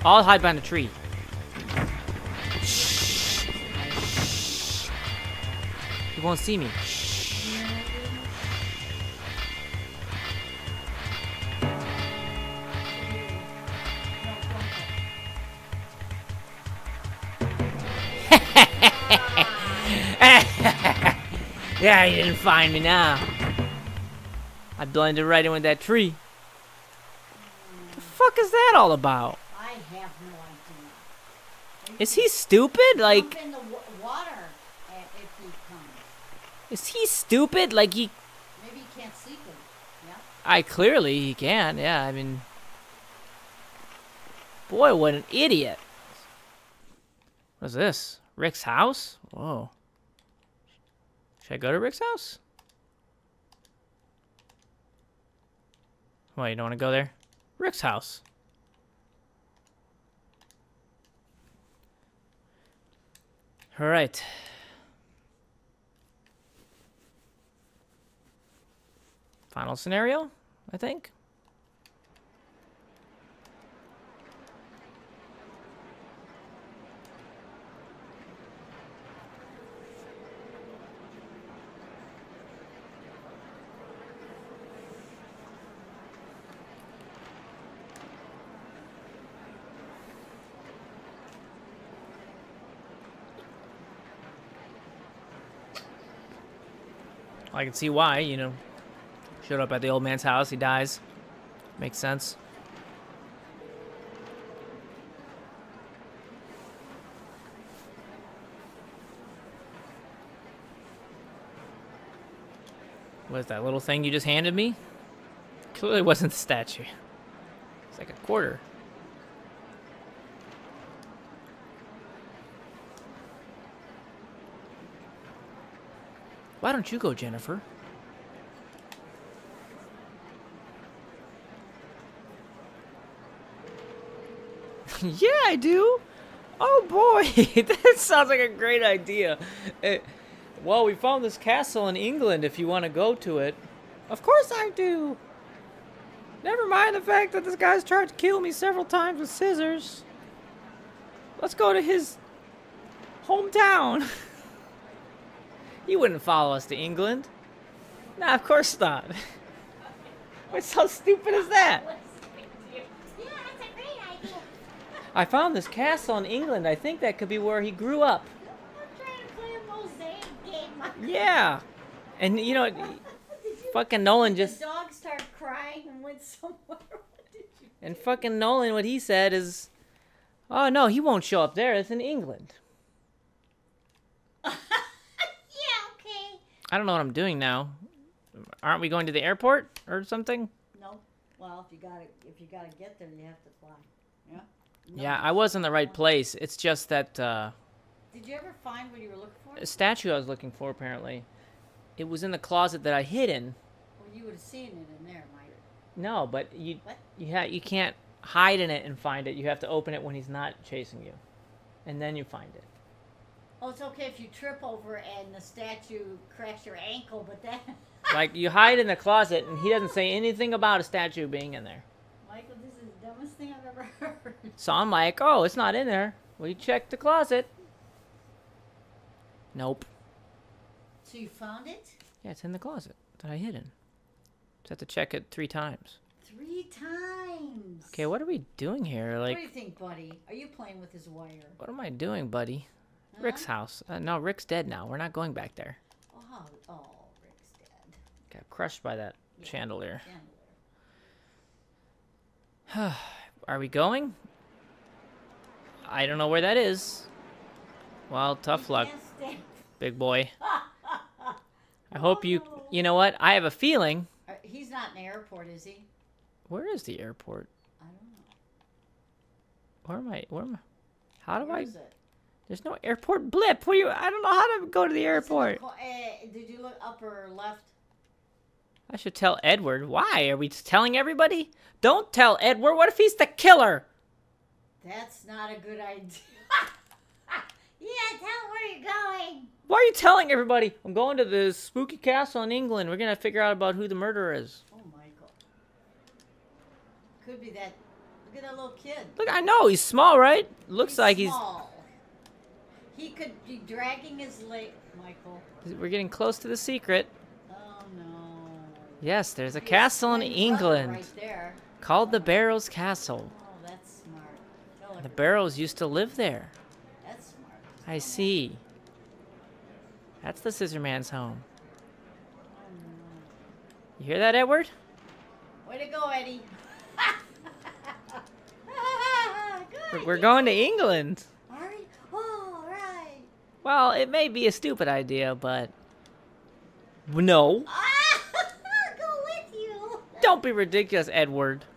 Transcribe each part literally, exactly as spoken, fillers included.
I'll hide behind a tree. Shh. Shh. He won't see me. Shh. Yeah, he didn't find me now. I blended right in with that tree. The fuck is that all about? I have no idea. Is he stupid? Like, Jump in the wa- water uh, if he comes. is he stupid? Like he, Maybe he can't see good. Yeah. I clearly he can. Yeah, I mean, boy, what an idiot. What's this? Rick's house? Whoa. Should I go to Rick's house? Why, you don't want to go there? Rick's house. All right. Final scenario, I think. I can see why, you know. Showed up at the old man's house, he dies. Makes sense. What is that little thing you just handed me? Clearly wasn't the statue. It's like a quarter. Why don't you go, Jennifer? Yeah, I do. Oh boy, that sounds like a great idea. Eh, well, we found this castle in England if you want to go to it. Of course I do. Never mind the fact that this guy's tried to kill me several times with scissors. Let's go to his hometown. You wouldn't follow us to England. Nah, of course not. What's how stupid is that? Yeah, that's a great idea. I found this castle in England. I think that could be where he grew up. I'm trying to play a mosaic game. Yeah. And, you know, Did you- fucking Nolan did just... the dog start crying and went somewhere? What did you And fucking Nolan, what he said is... Oh, no, he won't show up there. It's in England. Yeah, okay. I don't know what I'm doing now. Aren't we going to the airport or something? No. Well, if you gotta if you gotta get there, you have to fly. Yeah. No. Yeah, I was in the right place. It's just that uh, Did you ever find what you were looking for? a statue I was looking for, apparently. It was in the closet that I hid in. Well, you would have seen it in there, Mike. No, but you What? you ha you can't hide in it and find it. You have to open it when he's not chasing you, and then you find it. Oh, it's okay if you trip over and the statue cracks your ankle, but then... Like, you hide in the closet, and he doesn't say anything about a statue being in there. Michael, this is the dumbest thing I've ever heard. So I'm like, oh, it's not in there. Well, you check the closet. Nope. So you found it? Yeah, it's in the closet that I hid in. Just have to check it three times. Three times. Okay, what are we doing here? What do Like, you think, buddy? Are you playing with his wire? what am I doing, buddy? Huh? Rick's house. Uh, no, Rick's dead now. We're not going back there. Oh, oh, Rick's dead. Got crushed by that Yeah. chandelier. Chandelier. Are we going? I don't know where that is. Well, tough luck, Can't stay. big boy. I hope you... You know what? I have a feeling... Uh, He's not in the airport, is he? Where is the airport? I don't know. Where am I? Where am I? How do Where I... is it? There's no airport blip. What do you... I don't know how to go to the It's in the airport. co- eh, did you look up or left? I should tell Edward. Why? Are we telling everybody? Don't tell Edward. What if he's the killer? That's not a good idea. Yeah, tell him where you're going. Why are you telling everybody? I'm going to the spooky castle in England. We're going to figure out about who the murderer is. Oh, Michael. Could be that. Look at that little kid. Look, I know he's small, right? Looks He's like small. He could be dragging his leg, Michael. he's. We're getting close to the secret. Oh no. Yes, there's a His castle in twin brother England Right there. called the Barrows Castle. Oh, that's smart. Go The look. Barrows used to live there. That's smart. I see. That's the Scissor Man's home. Oh no. You hear that, Edward? Way to go, Eddie. We're- Good. We're going to England. All right. All right. Well, it may be a stupid idea, but no. Ah, I'll go with you. Don't be ridiculous, Edward.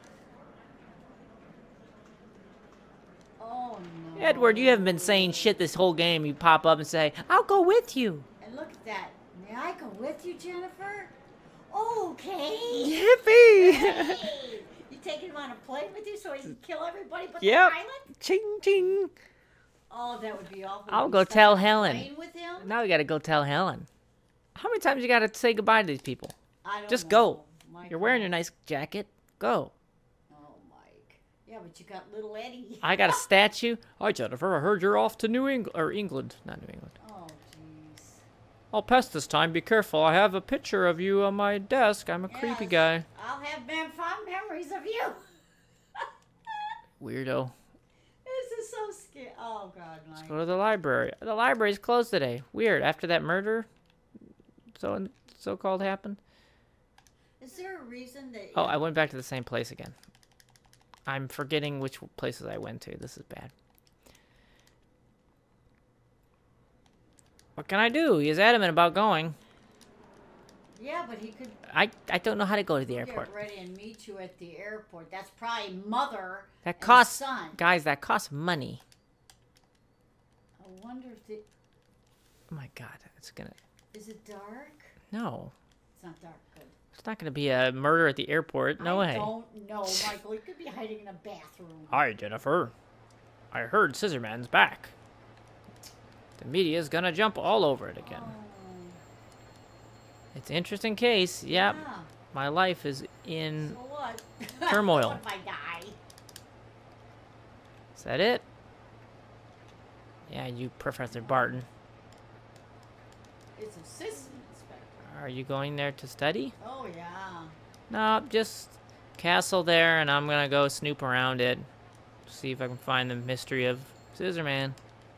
Oh no. Edward, you haven't been saying shit this whole game. You pop up and say, "I'll go with you." And look at that. May I go with you, Jennifer? Okay. Yippee! Hey. You taking him on a plane with you so he can kill everybody but Yep. the island? Ching ching. Oh, that would be awful. I'll to be go stuck tell on a Helen. plane with him? Now we gotta go tell Helen. How many times you gotta say goodbye to these people? I don't Just know. go. Michael. You're wearing your nice jacket. Go. Oh, Mike. Yeah, but you got little Eddie. I got a statue. Hi, Jennifer. I heard you're off to New England or England, not New England. Oh, jeez. I'll pass this time. Be careful. I have a picture of you on my desk. I'm a creepy Yes, guy. I'll have mem- fond memories of you. Weirdo. This is so scary. Oh, God, Mike. Go to the library. The library's closed today. Weird. After that murder, so so called happened. Is there a reason that... Oh, I went back to the same place again. I'm forgetting which places I went to. This is bad. What can I do? He's adamant about going. Yeah, but he could I I don't know how to go to the get airport. ready and meet you at the airport. That's probably mother That and costs, son. guys. That costs money. I wonder if the... Oh my God, it's gonna. Is it dark? No, It's not dark. Good. it's not gonna be a murder at the airport. No I way. don't know, Michael. He could be hiding in a bathroom. Hi, Jennifer. I heard Scissorman's back. The media's gonna jump all over it again. Oh, It's an interesting case. Yep. yeah. My life is in. So what? Turmoil. What if I die? Is that it? Yeah, you, Professor Barton. It's assistant inspector. Are you going there to study? Oh, yeah. No, just castle there, and I'm gonna go snoop around it. See if I can find the mystery of Scissorman.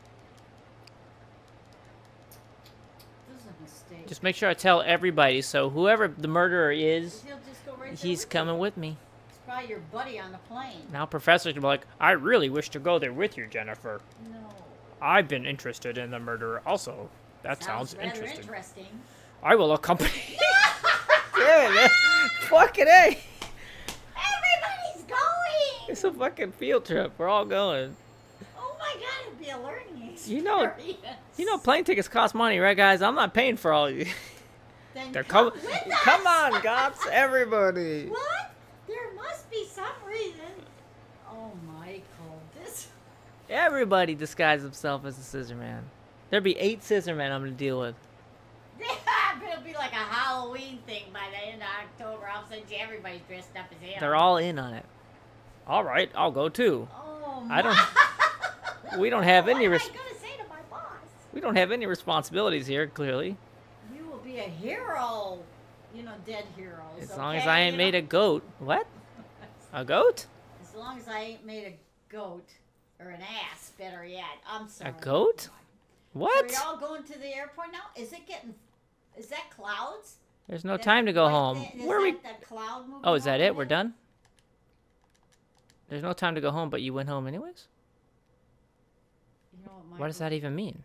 This is a mistake. Just make sure I tell everybody, so whoever the murderer is, He'll just go right there he's with coming you. with me. It's probably your buddy on the plane. Now Professor's gonna be like, I really wish to go there with you, Jennifer. No. I've been interested in the murderer also. That sounds, rather interesting. interesting. I will accompany. Yeah, man. Fucking A. Everybody's going! It's a fucking field trip. We're all going. Oh my god, it'd be a learning experience. You know- You know, plane tickets cost money, right, guys? I'm not paying for all of you. Then They're come coming. with us. Come on, cops, everybody. What? There must be some reason. Oh, Michael, this. Everybody disguise himself as a Scissor Man. There'll be eight Scissor Men I'm gonna deal with. It'll be like a Halloween thing by the end of October. All of a sudden, everybody's dressed up as him. They're all in on it. All right, I'll go too. Oh, I don't- my- We don't have what any. am I Res- gonna say to my boss? we don't have any responsibilities here. Clearly, You will be a hero. You know, dead heroes. as long as okay? I ain't You made know? a goat. What? A goat? As long as I ain't made a goat or an ass, better yet. I'm sorry. A goat? What? So y'all going to the airport now? Is it getting? Is that clouds? There's no That- time to go right home. there- is Where are we? that the cloud moving Oh, is that over it? We're there? done? There's no time to go home, but you went home anyways? You know what, What does Michael? that even mean?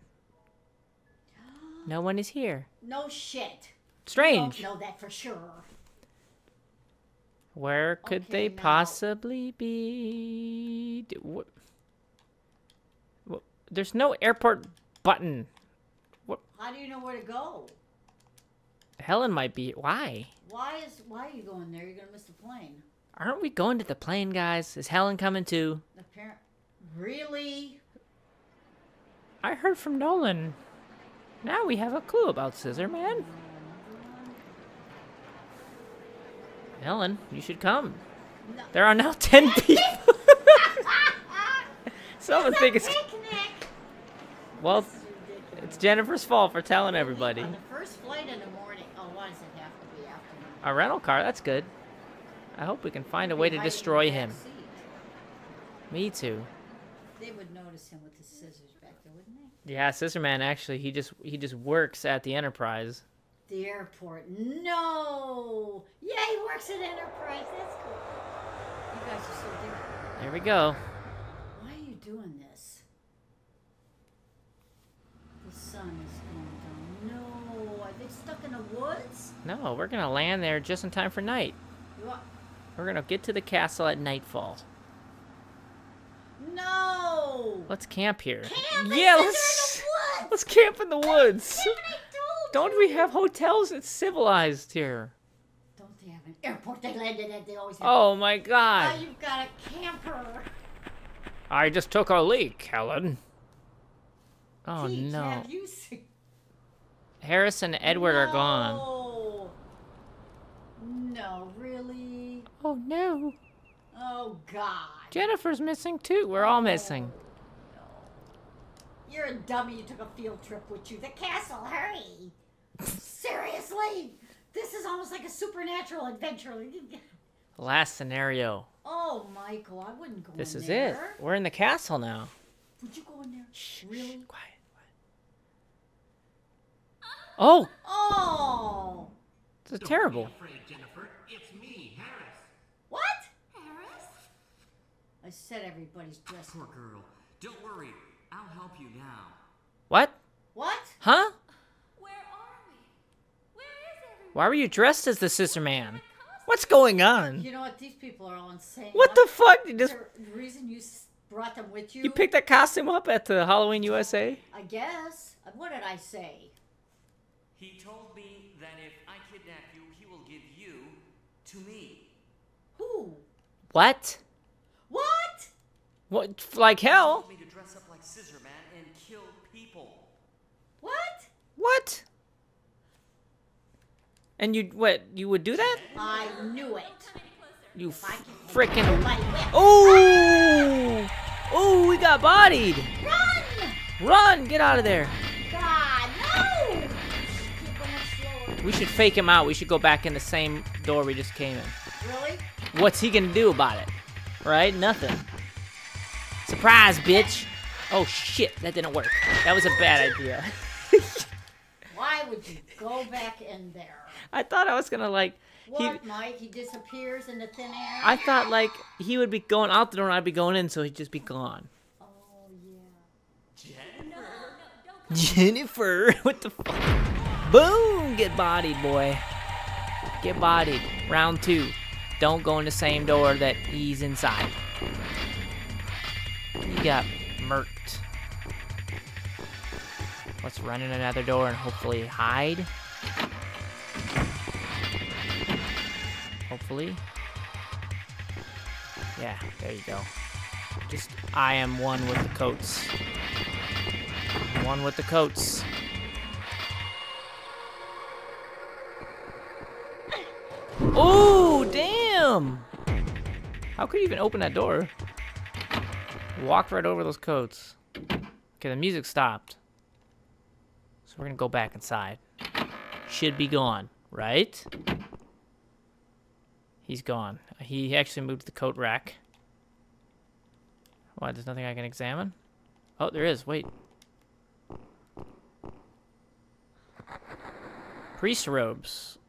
No one is here. No shit. Strange. Don't know that for sure. Where could Okay, they now- possibly be? D- What? What? There's no airport button. How do you know where to go? Helen might be. Why? Why is why are you going there? You're gonna miss the plane. Aren't we going to the plane, guys? Is Helen coming too? The parent. Really? I heard from Nolan. Now we have a clue about Scissor Man. Helen, you should come. No. There are now ten people. Someone It's a think it's... picnic. Well, This is ridiculous. it's Jennifer's fault for telling everybody. On the first flight in the morning. Oh, why does it have to be afternoon? A rental car, that's good. I hope we can find a way to Hide in the destroy back him. seat. Me too. They would notice him with the scissors back there, wouldn't they? Yeah, Scissor Man actually, he just he just works at the Enterprise. The airport. No! Yeah, he works at Enterprise. That's cool. You guys are so different. There we go. Why are you doing this? The sun is going down. No! Are they stuck in the woods? No, we're gonna land there just in time for night. You are... We're gonna get to the castle at nightfall. No! Let's camp here. Camp! Yeah, They let's said they're in the woods! let's camp in the woods. Damn it, I told Don't you. we have hotels? It's civilized here. Don't they have an airport they landed at? They always have. Oh my Oh, God! you've got a camper. I just took a leak, Helen. Oh Teach, no! Have you seen? Harris and Edward are gone. No. No, really? Oh no! Oh God. Jennifer's missing too. We're all missing. No. You're a dummy. You took a field trip with you. The castle. Hurry. Seriously, this is almost like a supernatural adventure. Last scenario. Oh, Michael, I wouldn't go This in is there. it. We're in the castle now. Would you go in there? Shh, Really? shh, quiet, quiet. Oh, Oh. this is terrible. Don't be afraid, Jennifer. It's me, Harris. What? Harris? I said everybody's dressed. Poor girl. Don't worry. I'll help you now. What? What? Huh? Where are we? Where is everyone? Why were you dressed as the Scissor Man? What's going on? You know what? These people are all insane. What the fuck? You just The reason you s- brought them with you? you picked that costume up at the Halloween U S A? I guess. Uh, What did I say? He told me that if I kidnap you, he will give you to me. Who? What? What? What? Like He hell? told me to dress up like Scissor Man and kill people. What? What? And you what? You would do that? I knew it. Come any closer. You If I can hit frickin' my whip. Oh! Oh, we got bodied. Run! Run! Get out of there. God, no! Keep going slower. We should fake him out. We should go back in the same door we just came in. Really? What's he gonna do about it? Right? Nothing. Surprise, bitch. Oh shit, that didn't work. That was a bad idea. Why would you go back in there? I thought I was gonna like he What, Mike? He disappears into thin air? I thought like he would be going out the door and I'd be going in, so he'd just be gone. Oh, yeah. No, no, don't. Jennifer, what the fuck? Boom! Get bodied, boy. Get bodied. Round two. Don't go in the same door that he's inside. You got murked. Let's run in another door and hopefully hide. Hopefully. Yeah, there you go. Just, I am one with the coats. One with the coats. Oh, damn! How could you even open that door? Walked right over those coats. Okay, the music stopped. So we're gonna go back inside. Should be gone, right? He's gone. He actually moved the coat rack. Why, there's nothing I can examine? Oh, there is. Wait. Priest robes.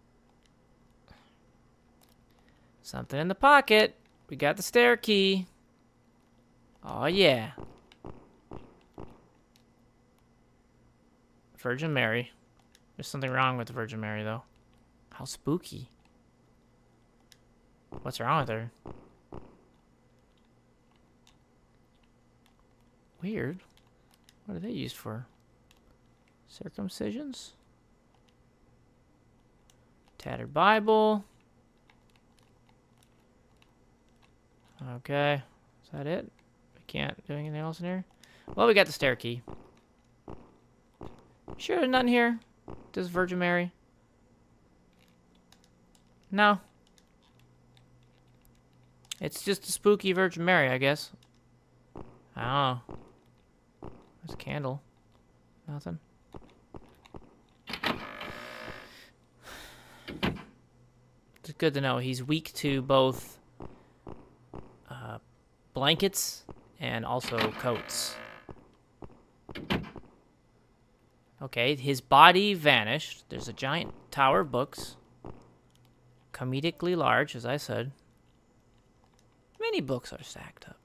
Something in the pocket. We got the stair key. Oh, yeah. Virgin Mary. There's something wrong with the Virgin Mary, though. How spooky. What's wrong with her? Weird. What are they used for? Circumcisions? Tattered Bible. Okay. Is that it? We can't do anything else in here? Well, we got the stair key. Sure there's nothing here? Does Virgin Mary? No. It's just a spooky Virgin Mary, I guess. I don't know. There's a candle. Nothing. It's good to know he's weak to both uh, blankets and also coats. Okay, his body vanished. There's a giant tower of books. Comedically large, as I said. Many books are stacked up.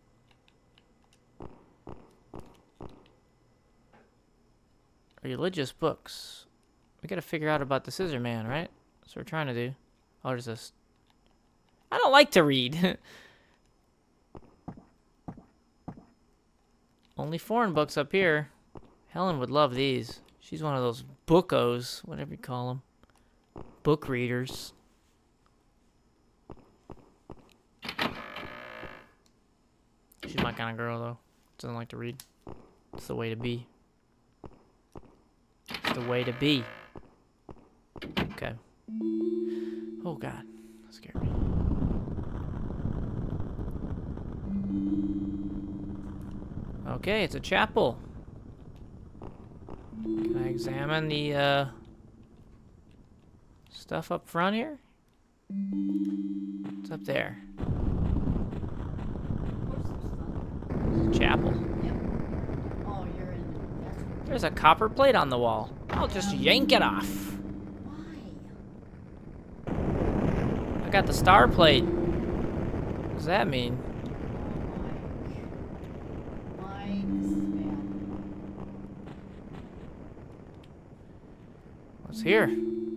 Religious books. We gotta figure out about the Scissor Man, right? That's what we're trying to do. Oh, there's this. I don't like to read. Only foreign books up here. Helen would love these. She's one of those bookos, whatever you call them. Book readers. She's my kind of girl, though. Doesn't like to read. It's the way to be. It's the way to be. Okay. Oh, God. That scared me. Okay, it's a chapel. Can I examine the, uh... stuff up front here? What's up there? Chapel. Yep. Oh, you're in. That's There's a copper plate on the wall. I'll just yank it off. why. I got the star plate. What does that mean? Oh, Mike. Mike, this is bad. What's here?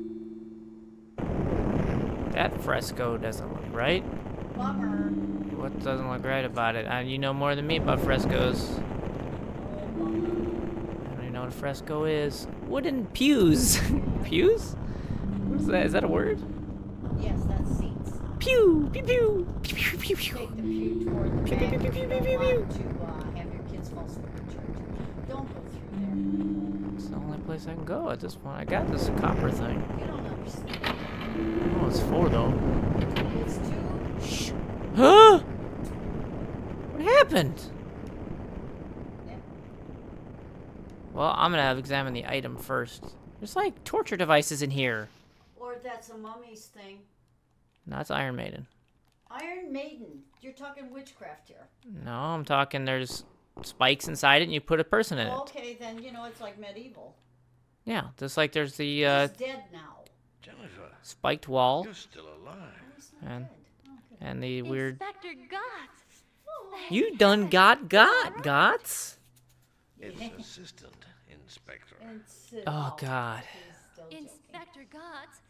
That fresco doesn't look right. Bummer. What doesn't look right about it? Uh, you know more than me about frescoes. Oh, bummer. I don't even know what a fresco is. Wooden pews. Pews? What is that? Is that a word? Yes, that's seats. Pew, pew, pew, pew, pew, pew, pew. Take the pew toward the Pew, back pew, if pew, you pew, don't pew, want to uh, have your kids fall asleep in church. Don't go through there. It's the only place I can go at this point. I got this copper thing. You don't understand. I don't know what it's for, though. It's too... Shh. Huh? What happened? Yeah. Well, I'm gonna have examine the item first. There's like torture devices in here. Or that's a mummy's thing. No, it's Iron Maiden. Iron Maiden. You're talking witchcraft here. No, I'm talking there's spikes inside it and you put a person in it. Okay, then, you know, it's like medieval. Yeah, just like there's the uh, He's dead now. Jennifer, spiked wall you're still alive. Oh, he's not And- dead. Oh, good. and the weird... Inspector Gotts. You done got got, gots? It's Assistant Inspector. It's, uh, Oh, God. he's still joking. Inspector Gotts.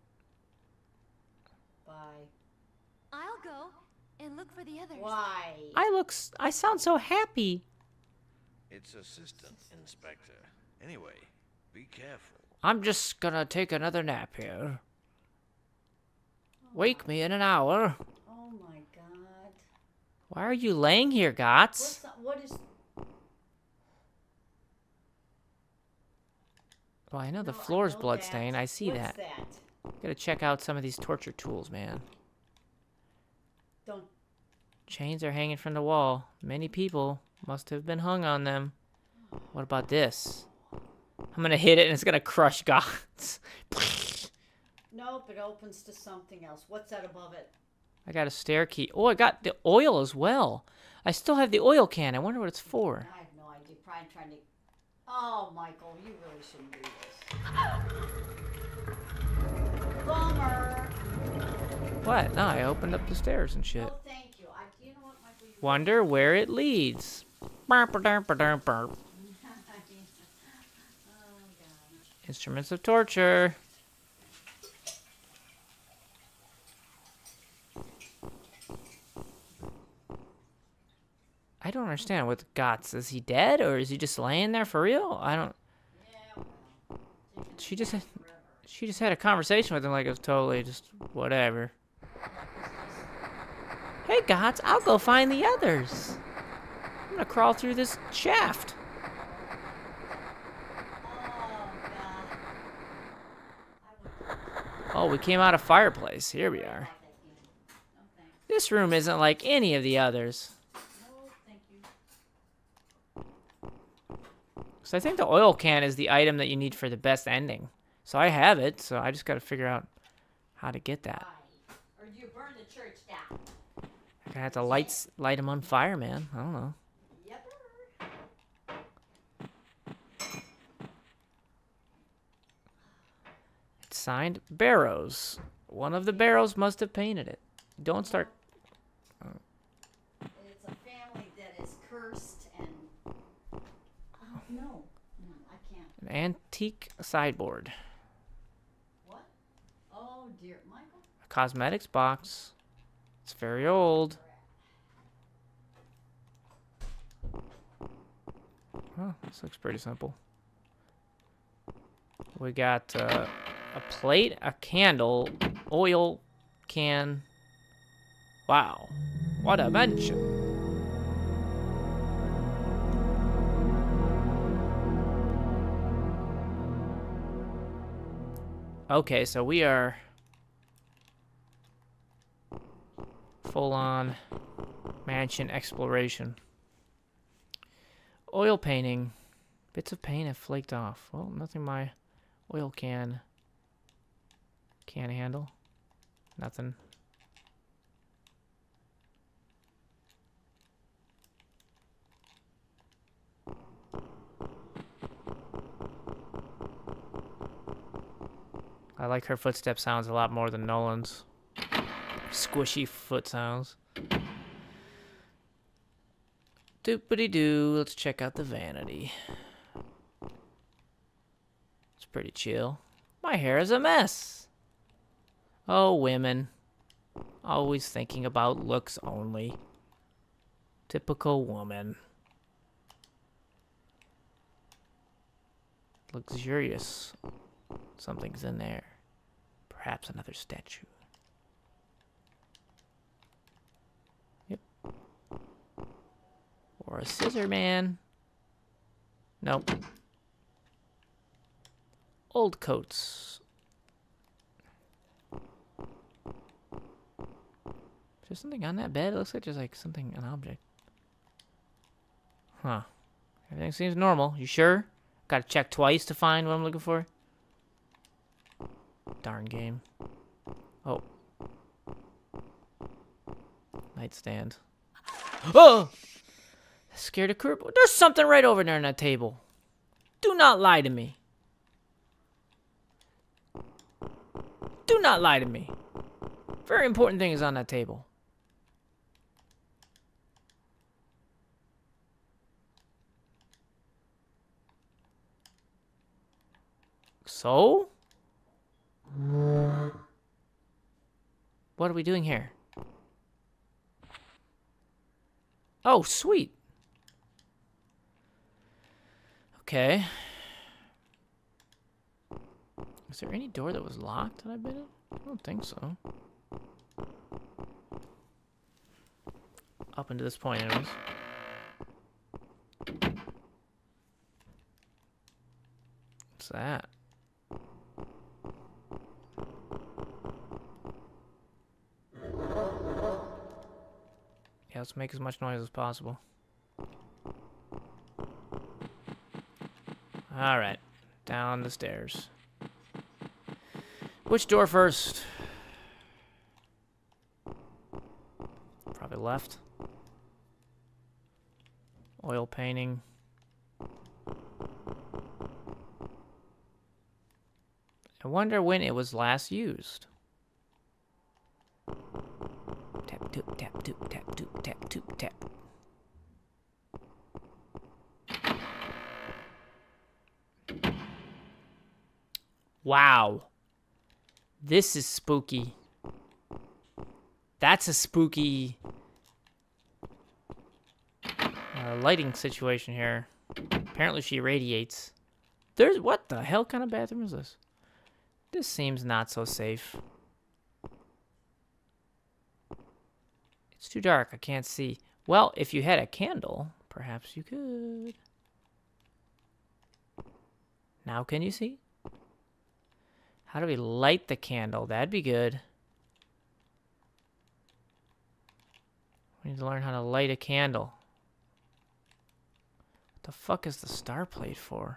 Bye. I'll go and look for the others. Why? I look... s- I sound so happy. It's Assistant Inspector. Anyway, be careful. I'm just gonna take another nap here. Wake me in an hour. Oh my God. Why are you laying here, Gots? What's that? What is? Well, I know the No, I floor's know bloodstained. that. I see What's that. that? Gotta check out some of these torture tools, man. Don't. Chains are hanging from the wall. Many people must have been hung on them. What about this? I'm gonna hit it and it's gonna crush Gots. Nope. It opens to something else. What's that above it? I got a stair key. Oh, I got the oil as well. I still have the oil can. I wonder what it's for. I have no idea. Probably trying to. Oh, Michael, you really shouldn't do this. Bummer. What? No, I opened up the stairs and shit. No, thank you. I. You know what, Michael? You. Wonder where it leads. Burp, burp, burp, burp, burp. Oh God. Instruments of torture. I don't understand what Gots. Is he dead or is he just laying there for real? I don't. Yeah. Well. She just had, she just had a conversation with him like it was totally just whatever. Hey Gots, I'll go find the others. I'm gonna crawl through this shaft. Oh God. I would. Oh, we came out of fireplace. Here we are. No thanks. This room isn't like any of the others. No, thank you. So I think the oil can is the item that you need for the best ending. So I have it, so I just got to figure out how to get that. Right. Or you burn the church down. I'm gonna have to light, s- light them on fire, man. I don't know. Yep. It's signed Barrows. One of the Barrows must have painted it. Don't start... It's a family that is cursed and. Oh, no. No, I can't. An antique sideboard. What? Oh, dear. Michael? A cosmetics box. It's very old. Oh, this looks pretty simple. We got uh, a plate, a candle, oil can. Wow. What a mention. Okay, so we are full on mansion exploration. Oil painting. Bits of paint have flaked off. Well, nothing my oil can can handle. Nothing. I like her footstep sounds a lot more than Nolan's squishy foot sounds. Doopity doo. Let's check out the vanity. It's pretty chill. My hair is a mess. Oh, women. Always thinking about looks only. Typical woman. Luxurious. Something's in there. Perhaps another statue. Yep. Or a scissor man. Nope. Old coats. Is there something on that bed? It looks like there's like something, an object. Huh. Everything seems normal. You sure? Gotta check twice to find what I'm looking for. Darn game. Oh. Nightstand. Oh! Scared of Kurt. There's something right over there on that table. Do not lie to me. Do not lie to me. Very important thing is on that table. So? What are we doing here? Oh, sweet. Okay. Is there any door that was locked that I've been in? I don't think so. Up until this point, anyways. What's that? Yeah, let's make as much noise as possible. Alright. Down the stairs. Which door first? Probably left. Oil painting. I wonder when it was last used. Tap, toop, tap, toop, tap, toop, tap, toop, tap. Wow. This is spooky. That's a spooky uh, lighting situation here. Apparently she radiates. There's, what the hell kind of bathroom is this? This seems not so safe. It's too dark. I can't see. Well, if you had a candle, perhaps you could. Now can you see? How do we light the candle? That'd be good. We need to learn how to light a candle. What The fuck is the star plate for?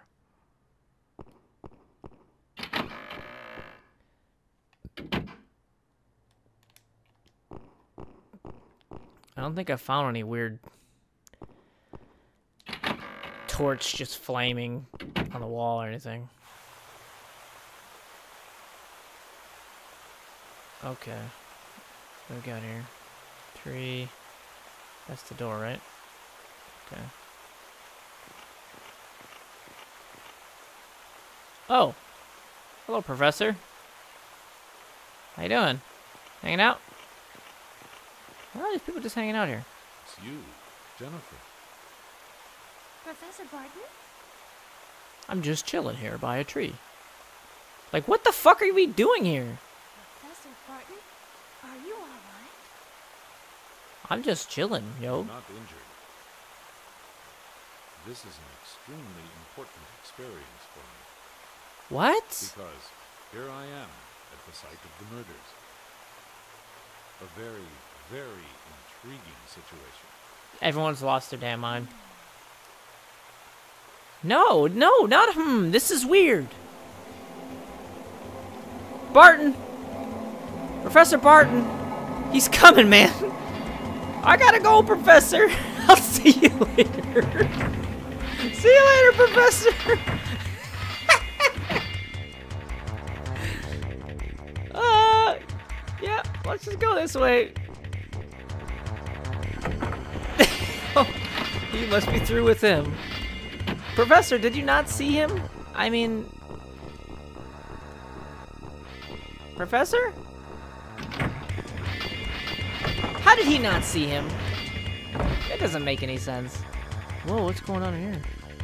I don't think I found any weird torch just flaming on the wall or anything. Okay. What do we got here? Tree. That's the door, right? Okay. Oh. Hello, Professor. How you doing? Hanging out? Why are these people just hanging out here? It's you, Jennifer. Professor Barton? I'm just chilling here by a tree. Like, what the fuck are we doing here? Professor Barton? Are you alright? I'm just chilling, yo. Not injured. This is an extremely important experience for me. What? Because here I am at the site of the murders. A very, very intriguing situation. Everyone's lost their damn mind. No, no, not him. This is weird. Barton. Professor Barton. He's coming, man. I gotta go, Professor. I'll see you later. See you later, Professor. uh, yeah, let's just go this way. You must be through with him. Professor, did you not see him? I mean... Professor? How did he not see him? That doesn't make any sense. Whoa, what's going on here?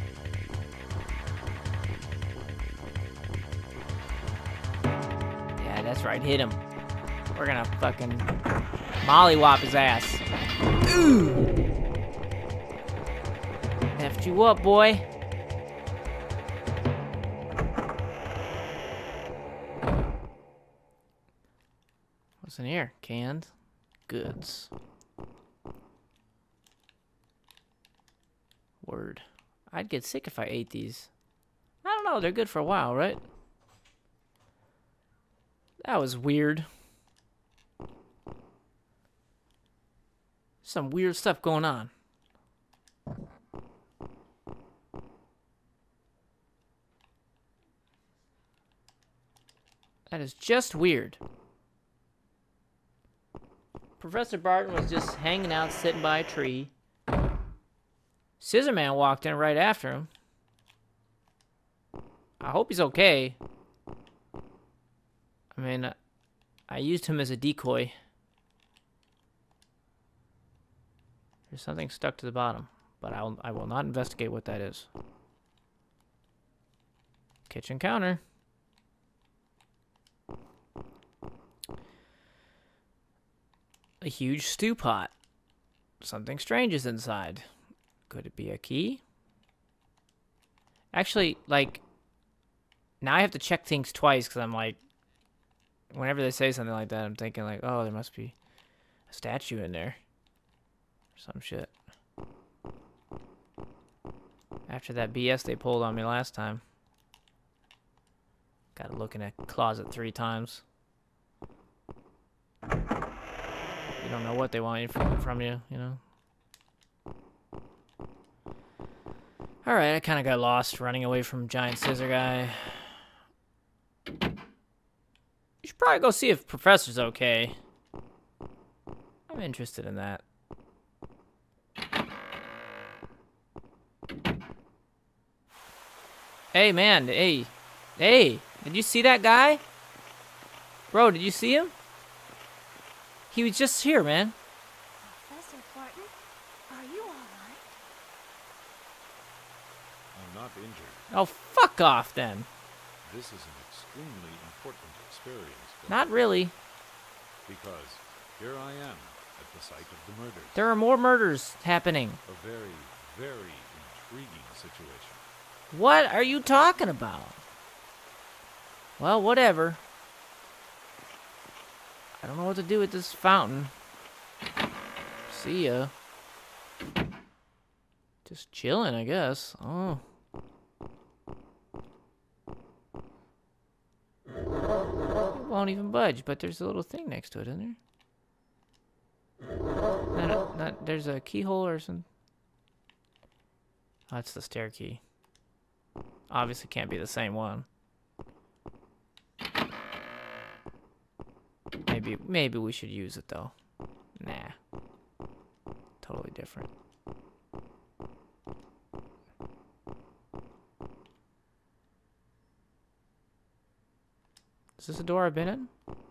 Yeah, that's right, hit him. We're gonna fucking mollywop his ass. Ooh! Effed you up, boy. What's in here? Canned goods. Word. I'd get sick if I ate these. I don't know, they're good for a while, right? That was weird. Some weird stuff going on. That is just weird. Professor Barton was just hanging out, sitting by a tree. Scissorman walked in right after him. I hope he's okay. I mean, I used him as a decoy. There's something stuck to the bottom, but I'll, I will not investigate what that is. Kitchen counter. A huge stew pot. Something strange is inside. Could it be a key? Actually, like, now I have to check things twice because I'm like, whenever they say something like that, I'm thinking like, oh, there must be a statue in there. Some shit. After that B S they pulled on me last time. Gotta look in a closet three times. You don't know what they want you from, from you, you know? Alright, I kind of got lost running away from Giant Scissor Guy. You should probably go see if Professor's okay. I'm interested in that. Hey, man, hey. Hey, did you see that guy? Bro, did you see him? He was just here, man. Professor Barton, are you alright? I'm not injured. Oh, fuck off, then. This is an extremely important experience for Not me. really. Because here I am at the site of the murders. There are more murders happening. A very, very intriguing situation. What are you talking about? Well, whatever. I don't know what to do with this fountain. See ya. Just chilling, I guess. Oh. It won't even budge, but there's a little thing next to it, isn't there? Not a, not, there's a keyhole or something. Oh, that's the stair key. Obviously can't be the same one. Maybe, maybe we should use it though. Nah. Totally different. Is this a door I've been in?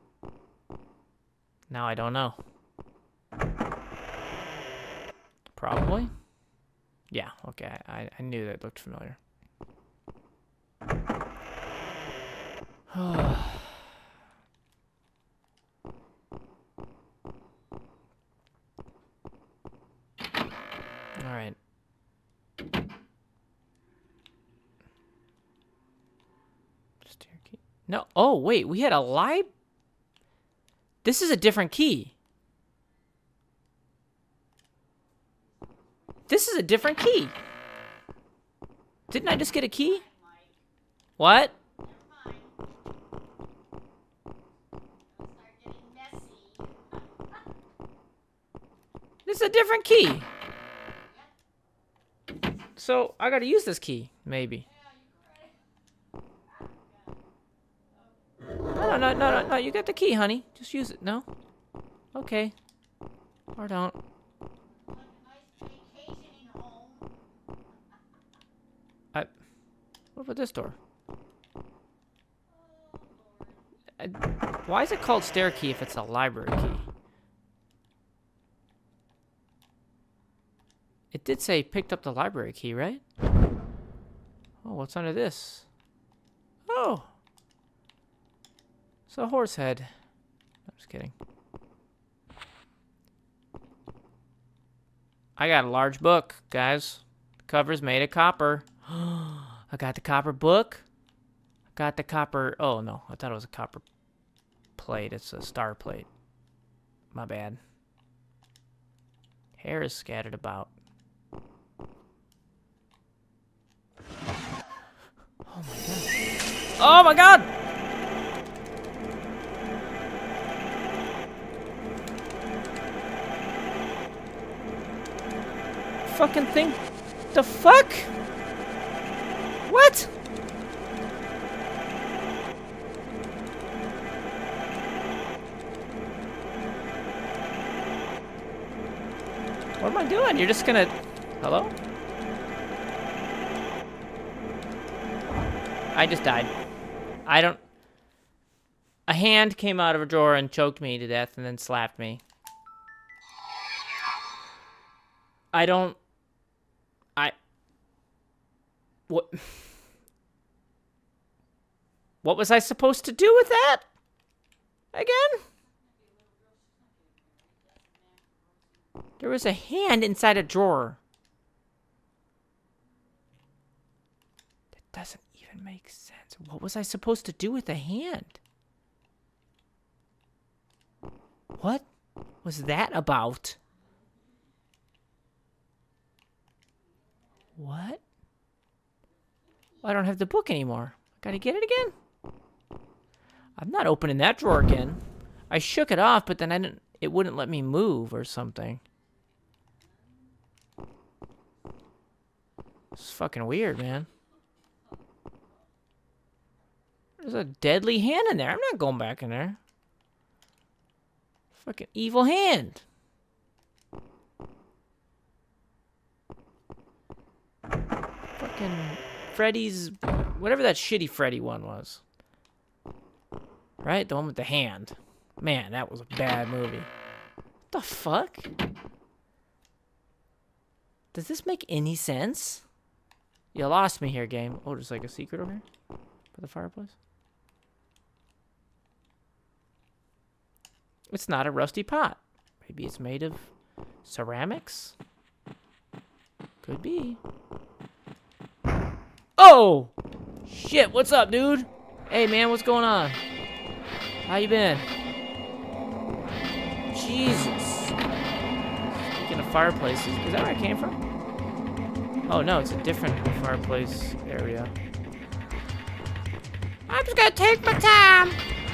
Now I don't know. Probably. Yeah, okay. I, I knew that looked familiar. Alright. Stair key. No. Oh, wait. We had a lib... This is a different key. This is a different key. Didn't I just get a key? What? This is a different key. So, I gotta use this key, maybe. No, no, no, no, no, no, you got the key, honey. Just use it, no? Okay. Or don't. I... What about this door? I, why is it called stair key if it's a library key? It did say picked up the library key, right? Oh, what's under this? Oh! It's a horse head. I'm just kidding. I got a large book, guys. The cover's made of copper. I got the copper book. I got the copper... Oh, no. I thought it was a copper plate. It's a star plate. My bad. Hair is scattered about. Oh my god. Oh my god! Fucking thing. The fuck? What? What am I doing? You're just gonna... Hello? I just died. I don't... A hand came out of a drawer and choked me to death and then slapped me. I don't... I... What... What was I supposed to do with that? Again? There was a hand inside a drawer. That doesn't even make sense. What was I supposed to do with a hand? What was that about? What? I don't have the book anymore. Gotta get it again? I'm not opening that drawer again. I shook it off, but then I didn't, it wouldn't let me move or something. It's fucking weird, man. There's a deadly hand in there. I'm not going back in there. Fucking evil hand. Fucking Freddy's... Whatever that shitty Freddy one was. Right? The one with the hand. Man, that was a bad movie. What the fuck? Does this make any sense? You lost me here, game. Oh, there's like a secret over here? For the fireplace? It's not a rusty pot. Maybe it's made of ceramics? Could be. Oh! Shit, what's up, dude? Hey, man, what's going on? How you been? Jesus. Speaking of fireplaces, is that where I came from? Oh no, it's a different fireplace area. I'm just gonna take my time.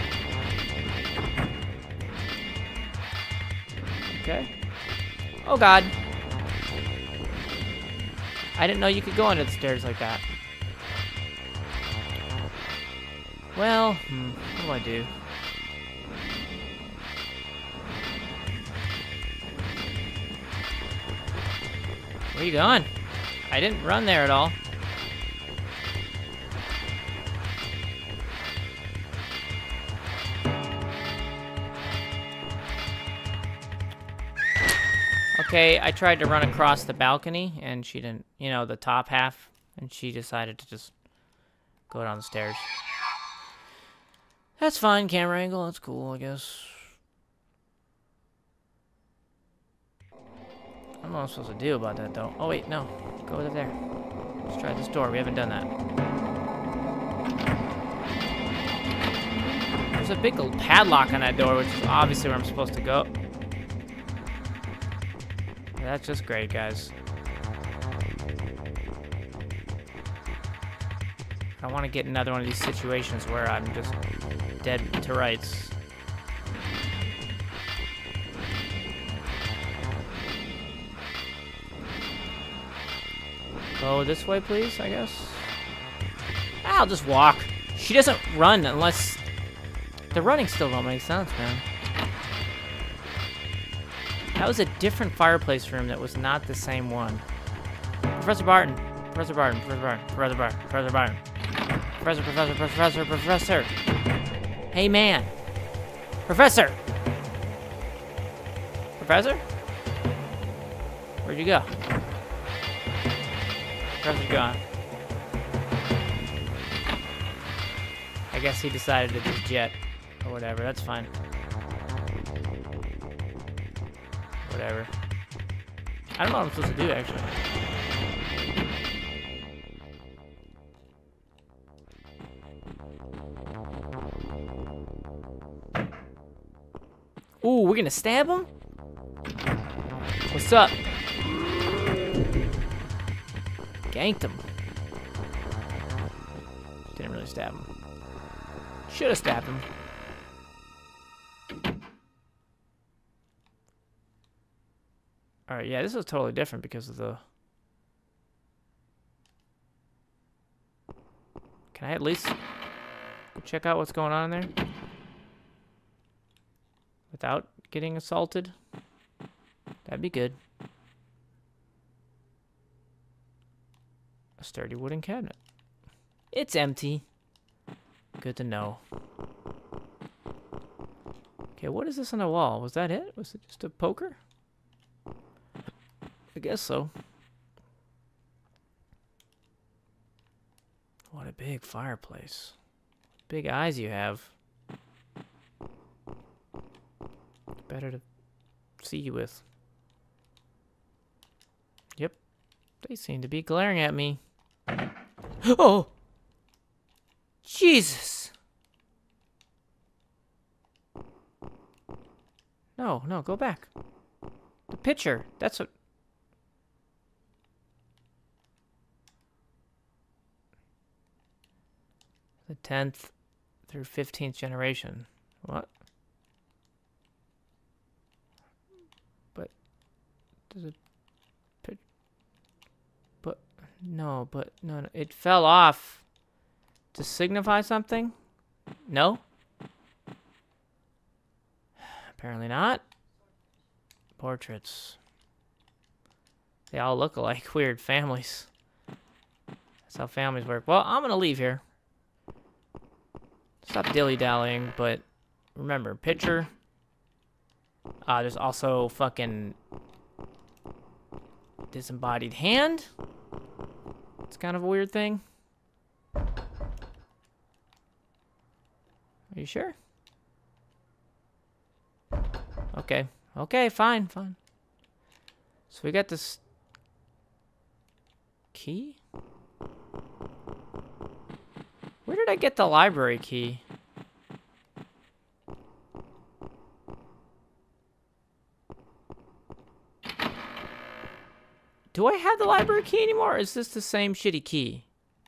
Okay. Oh god. I didn't know you could go under the stairs like that. Well, hmm, what do I do? Where are you going? I didn't run there at all. Okay, I tried to run across the balcony, and she didn't, you know, the top half, and she decided to just go down the stairs. That's fine, camera angle, that's cool, I guess. I don't know what I'm supposed to do about that, though. Oh, wait, no. Go over there. Let's try this door. We haven't done that. There's a big padlock on that door, which is obviously where I'm supposed to go. That's just great, guys. I want to get another one of these situations where I'm just dead to rights. Go this way, please, I guess. I'll just walk. She doesn't run unless... The running still don't make sense, man. That was a different fireplace room that was not the same one. Professor Barton. Professor Barton. Professor Barton. Professor Barton. Professor Barton. Professor, Professor, Professor, Professor. Hey, man. Professor. Professor? Where'd you go? Professor's gone. I guess he decided to just jet. Or whatever. That's fine. Whatever. I don't know what I'm supposed to do, actually. Ooh, we're gonna stab him? What's up? Ganked him. Didn't really stab him. Should have stabbed him. Alright, yeah, this is totally different because of the... Can I at least go check out what's going on in there? Without getting assaulted? That'd be good. A sturdy wooden cabinet. It's empty. Good to know. Okay, what is this on the wall? Was that it? Was it just a poker? I guess so. What a big fireplace. Big eyes you have. Better to see you with. Yep. They seem to be glaring at me. Oh! Jesus! No, no, go back. The picture. That's what... The tenth through fifteenth generation. What? But does it? But no, but no, no, it fell off to signify something. No. Apparently not. Portraits. They all look like weird families. That's how families work. Well, I'm gonna leave here. Stop dilly-dallying, but remember, picture. Uh, there's also fucking disembodied hand. It's kind of a weird thing. Are you sure? Okay. Okay, fine, fine. So we got this key? Where did I get the library key? Do I have the library key anymore, or is this the same shitty key?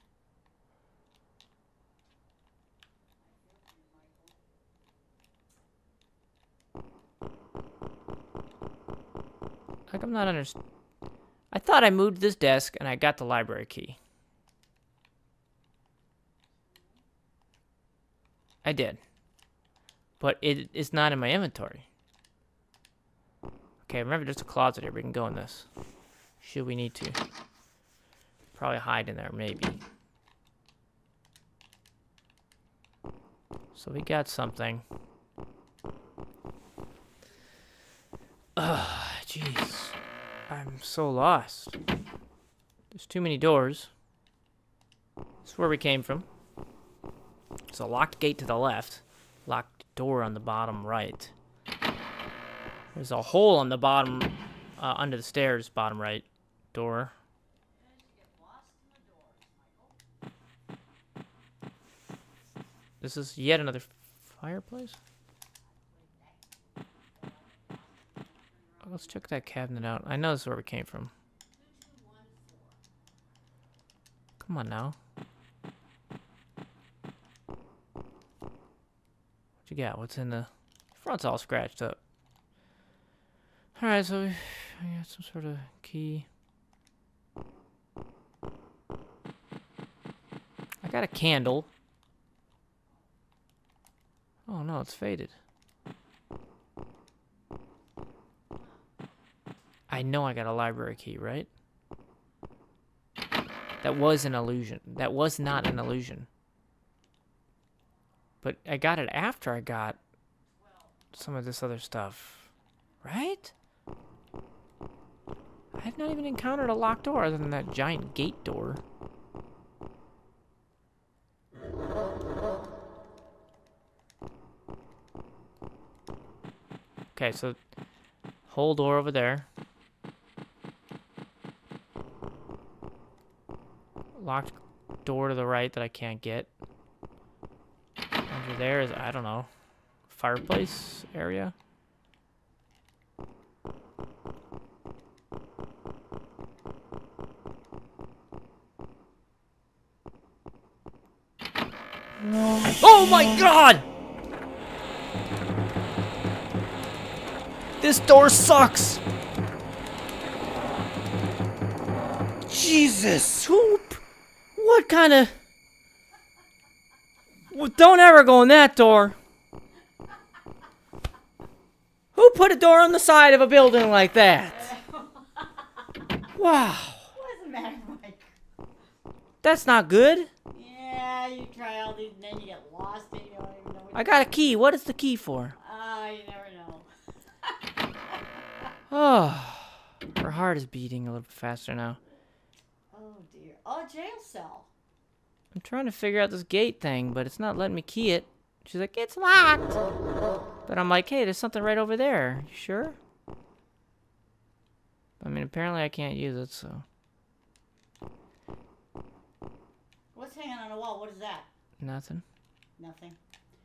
Like, I'm not understanding. I thought I moved this desk and I got the library key. I did. But it is not in my inventory. Okay, remember there's a closet here. We can go in this. Should we need to. Probably hide in there, maybe. So we got something. Ugh, jeez. I'm so lost. There's too many doors. This is where we came from. There's a locked gate to the left. Locked door on the bottom right. There's a hole on the bottom, uh, under the stairs, bottom right door. This is yet another fireplace? Oh, let's check that cabinet out. I know this is where we came from. Come on now. What you got? What's in the front's all scratched up. Alright, so we I got some sort of key. I got a candle. Oh no, it's faded. I know I got a library key, right? That was an illusion. That was not an illusion. But I got it after I got some of this other stuff. Right? I've not even encountered a locked door other than that giant gate door. Okay, so whole door over there. Locked door to the right that I can't get. Under there is, I don't know, fireplace area. Oh my god! This door sucks! Jesus! Who? What kind of... Well, don't ever go in that door. Who put a door on the side of a building like that? Wow. What's the matter, Mike? That's not good. Yeah, you try all these and then you get lost and you don't even know what I got a key. What is the key for? Ah, uh, you never know. Oh, her heart is beating a little bit faster now. Oh dear. Oh, jail cell. I'm trying to figure out this gate thing, but it's not letting me key it. She's like, it's locked. But I'm like, hey, there's something right over there. You sure? I mean, apparently I can't use it, so. What's hanging on the wall? What is that? Nothing. Nothing.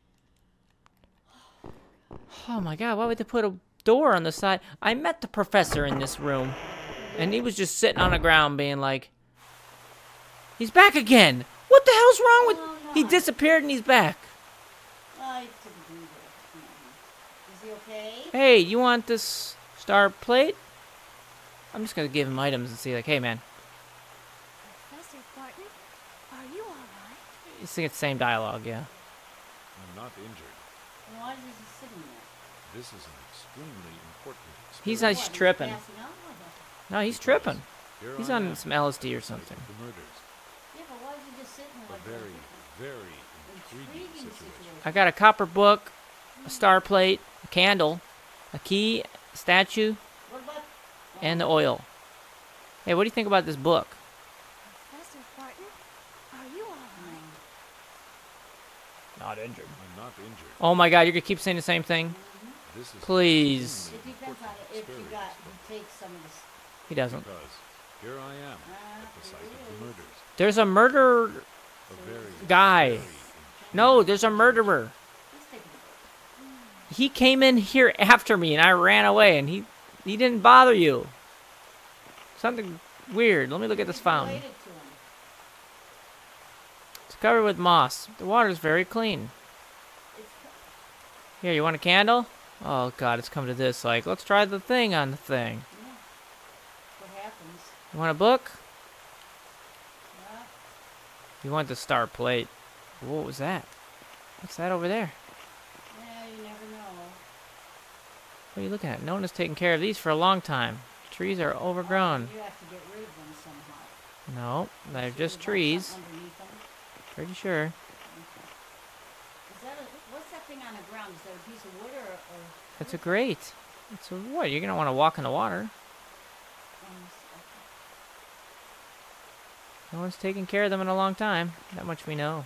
Oh my god, why would they put a door on the side? I met the professor in this room, and he was just sitting on the ground being like, he's back again. What the hell's wrong with... Oh, no. He disappeared and he's back. Oh, he couldn't do that. Is he okay? Hey, you want this star plate? I'm just gonna give him items and see, like, hey man. Professor Barton, are you alright? You sing the same dialogue, yeah. I'm not injured. Then why is he just sitting there? This is an extremely important He's experience. not, he's What, tripping. passing out? What the- No, he's tripping. Here He's I on am, some L S D or at the site something. of The murders. Yeah, but why is he just sitting there A like very, that? very intriguing Intriguing situation. situation. I got a copper book, a star plate, a candle, a key, a statue, What about... and the oil. Hey, what do you think about this book? Professor Barton, are you alright? Not injured. I'm not injured. Oh my god, you're gonna keep saying the same thing? This is Please. It depends on if you got... You take some of this... He doesn't. because here I am Ah, at the site of the murders. There's a murder A very, guy. very No, there's a murderer. Let's take a... He came in here after me and I ran away and he he didn't bother you. Something weird. Let me look at this fountain. Related to him. It's covered with moss. The water's very clean. It's, Here, you want a candle? Oh god, it's come to this. Like, let's try the thing on the thing. yeah. What happens? You want a book? Yeah. You want the star plate. What was that? What's that over there? Yeah, you never know. What are you looking at? No one has taken care of these for a long time. Trees are overgrown. Oh, you have to get rid of them somehow. No, they're See, just there's trees. something underneath them. Pretty sure. Okay. Is that a, what's that thing on the ground? Is that a piece of wood or? or It's a grate. It's a what? You're gonna want to walk in the water. um, okay. No one's taken care of them in a long time. That much we know.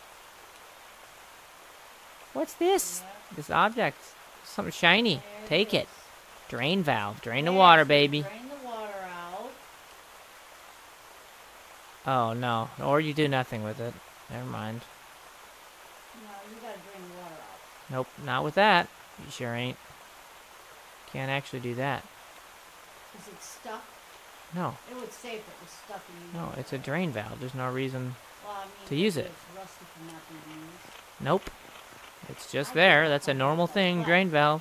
What's this? Yeah. This object. Something shiny. There Take it. is. Drain valve. Drain the Yes, water, you baby. Drain the water out. Oh, no. Or you do nothing with it. Never mind. No, you gotta drain the water out. Nope, not with that. You sure ain't. Can't actually do that. Is it stuck? No. It would say if it was stuck in the No, water. it's a drain valve. There's no reason. Well, I mean, to use maybe it. It's rusty from not being used. Nope. It's just I there. think That's a that's normal fine. thing. But- Drain valve.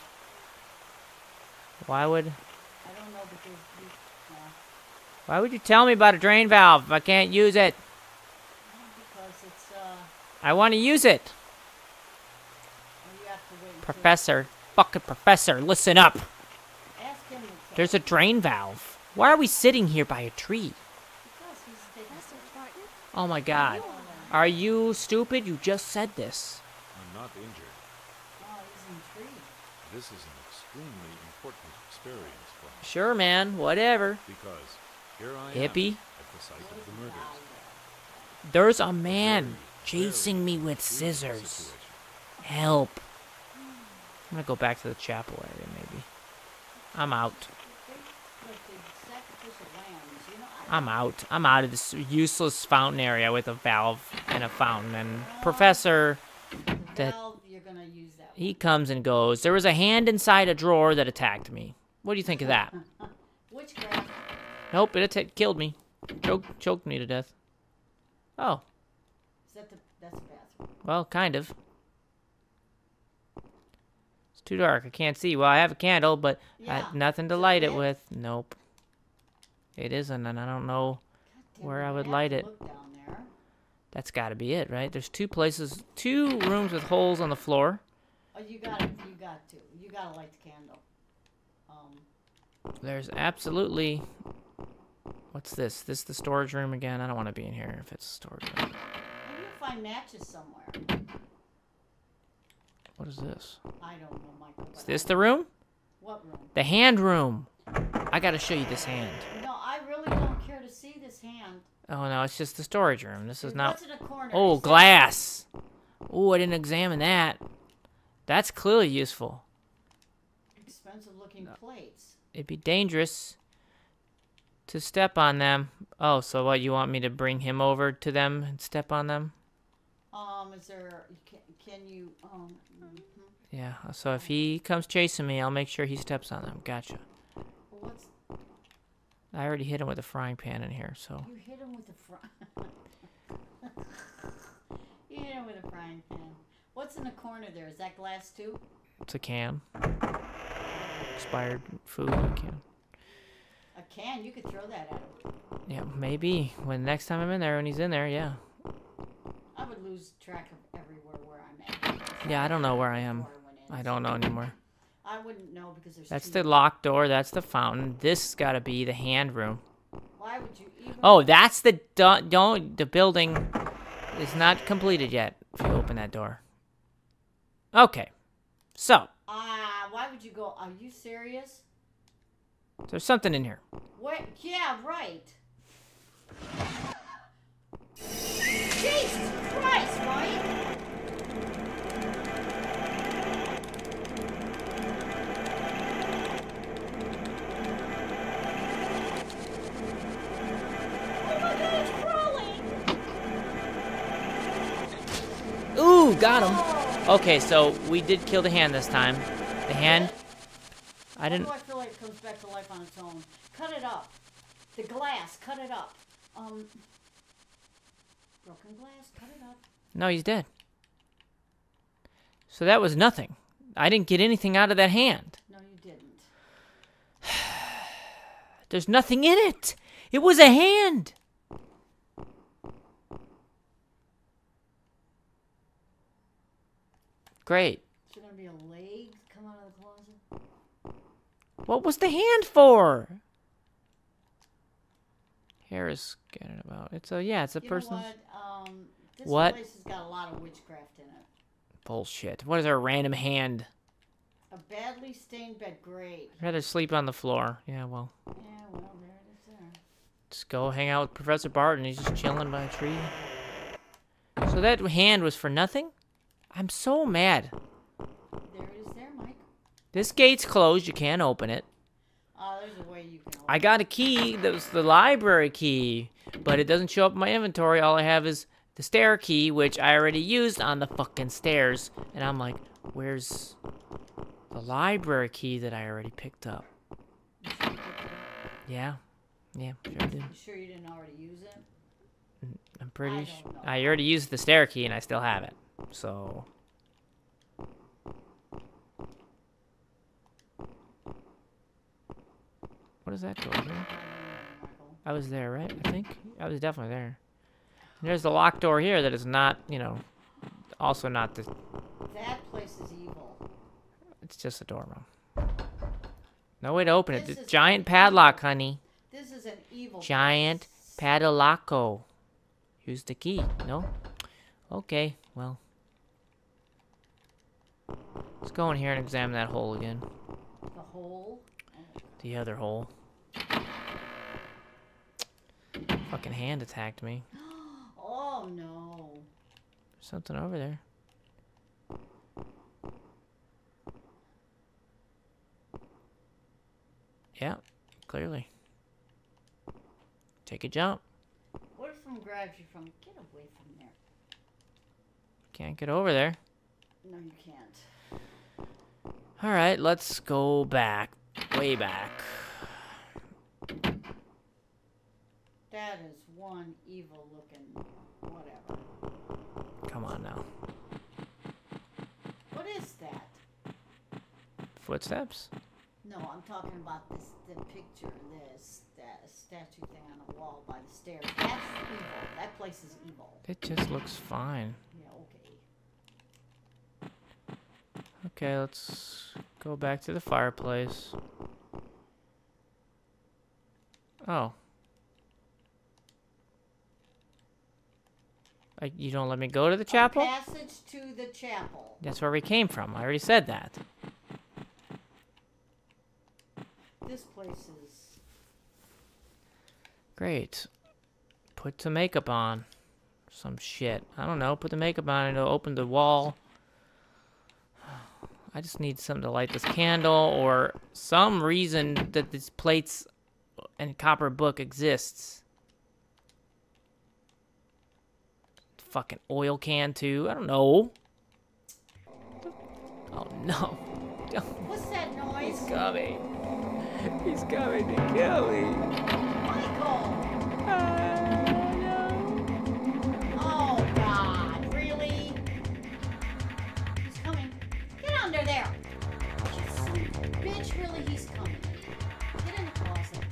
Why would... I don't know because you, uh, Why would you tell me about a drain valve if I can't use it? because it's uh, I want to use it. well, you have to wait. until- Professor. Fucking professor. Listen up. Ask him. to tell There's a drain valve. Why are we sitting here by a tree? Because he's the Professor Barton? Oh my god. Are you stupid? You just said this. I'm not injured. Oh, he's intrigued. This is an extremely important experience for me Sure, man. Whatever. because here I Hippie. am at the site of the murders. There's a man Very, chasing very me with critical scissors. situation. Help. I'm gonna go back to the chapel area, maybe. I'm out. They, like the sacrificial lambs, you know. I I'm out. I'm out of this useless fountain area with a valve and a fountain. And Professor, that Well, you're gonna use that. he comes and goes. There was a hand inside a drawer that attacked me. What do you think of that? Witchcraft. Nope, it atta- killed me. Choked, choked me to death. Oh, Is that the? That's the bathroom. well, kind of. It's too dark. I can't see. Well, I have a candle, but I Yeah. had nothing to Is it light it lit? with. Nope. It isn't, and I don't know. Damn, Where you I would have light to it. Look down there. That's got to be it, right? There's two places, two rooms with holes on the floor. Oh, you got to You got to. You got to light the candle. Um. There's absolutely... What's this? This the storage room again? I don't want to be in here if it's a storage room. Maybe you'll find matches somewhere. What is this? I don't know, Michael. Is but this I- the room? What room? The hand room. I got to show you this hand. No, I really don't care to see this hand. Oh, no, it's just the storage room. This is not... What's in a corner? Oh, Is that- glass. Oh, I didn't examine that. That's clearly useful. Expensive looking plates. It'd be dangerous to step on them. Oh, so what, you want me to bring him over to them and step on them? Um, is there? Can, can you? Um. mhm. Yeah, so if he comes chasing me, I'll make sure he steps on them. Gotcha. Well, what's? I already hit him with a frying pan in here, so... You hit him with a fry. You hit him with a frying pan. What's in the corner there? Is that glass too? It's a can. Expired food in a can. A can? You could throw that at him. Yeah, maybe. When next time I'm in there, when he's in there, yeah. I would lose track of everywhere where I'm at. Yeah, I don't know where I am. Before went in. I don't know anymore. I wouldn't know because there's. That's too the many. locked door. That's the fountain. This has got to be the hand room. Why would you even? Oh, that's the do- don't. The building is not completed yet. If you open that door. Okay, so Ah, why would you go? Are you serious? there's something in here. What? Yeah, right. Jesus Christ, Mike! Oh my God, it's crawling! Ooh, got him. Oh, Okay, so we did kill the hand this time. The hand. I why didn't. do I feel like it comes back to life on its own? Cut it up. The glass, cut it up. Um, broken glass, cut it up. No, he's dead. So that was nothing. I didn't get anything out of that hand. No, you didn't. There's nothing in it. It was a hand. Great. Is there going to be a leg come out of the closet? What was the hand for? Hair is scattered about. It's a, yeah, it's a You person's... know what? Um, this What? place has got a lot of witchcraft in it. Bullshit. What is our random hand? A badly stained bed, great. I'd rather sleep on the floor. Yeah, well. Yeah, well, there it is there. Just go hang out with Professor Barton. He's just chilling by a tree. So that hand was for nothing? I'm so mad. There it is there, Mike. This gate's closed. You can't open it. Oh, there's a way you can open I got a key. That was the library key. But it doesn't show up in my inventory. All I have is the stair key, which I already used on the fucking stairs. And I'm like, where's the library key that I already picked up? You sure you picked it up? Yeah. Yeah, sure I did. You sure you didn't already use it? I'm pretty I sure. don't know. I already used the stair key and I still have it. So. What is that door here? I don't know, Michael. I was there, right? I think. I was definitely there. And there's the locked door here that is not, you know, also not the. That place is evil. It's just a door, Mom. No way to open it. This The is giant evil. padlock, honey. This is an evil Giant place. padlocko. Use the key. No? Okay, well. Let's go in here and examine that hole again. The hole. Oh, The other hole. Fucking hand attacked me. oh no. There's something over there. Yeah, clearly. Take a jump. What if someone grabs you from? Get away from there. Can't get over there. No, you can't. Alright, let's go back. Way back. That is one evil looking whatever. Come on now. What is that? Footsteps? No, I'm talking about this the picture, this that statue thing on the wall by the stairs. That's evil. That place is evil. It just looks fine. Yeah, okay. Okay, let's go back to the fireplace. Oh. I, you don't let me go to the chapel? A passage to the chapel. That's where we came from. I already said that. This place is Great. Put some makeup on. Some shit. I don't know. Put the makeup on and it'll open the wall. I just need something to light this candle or some reason that these plates and copper book exists. Fucking oil can too. I don't know. Oh no. what's that noise? He's coming. He's coming to kill me. Michael! Ah, no. Oh God, really? He's coming. Get under there! You son of a bitch, really he's coming. Get in the closet.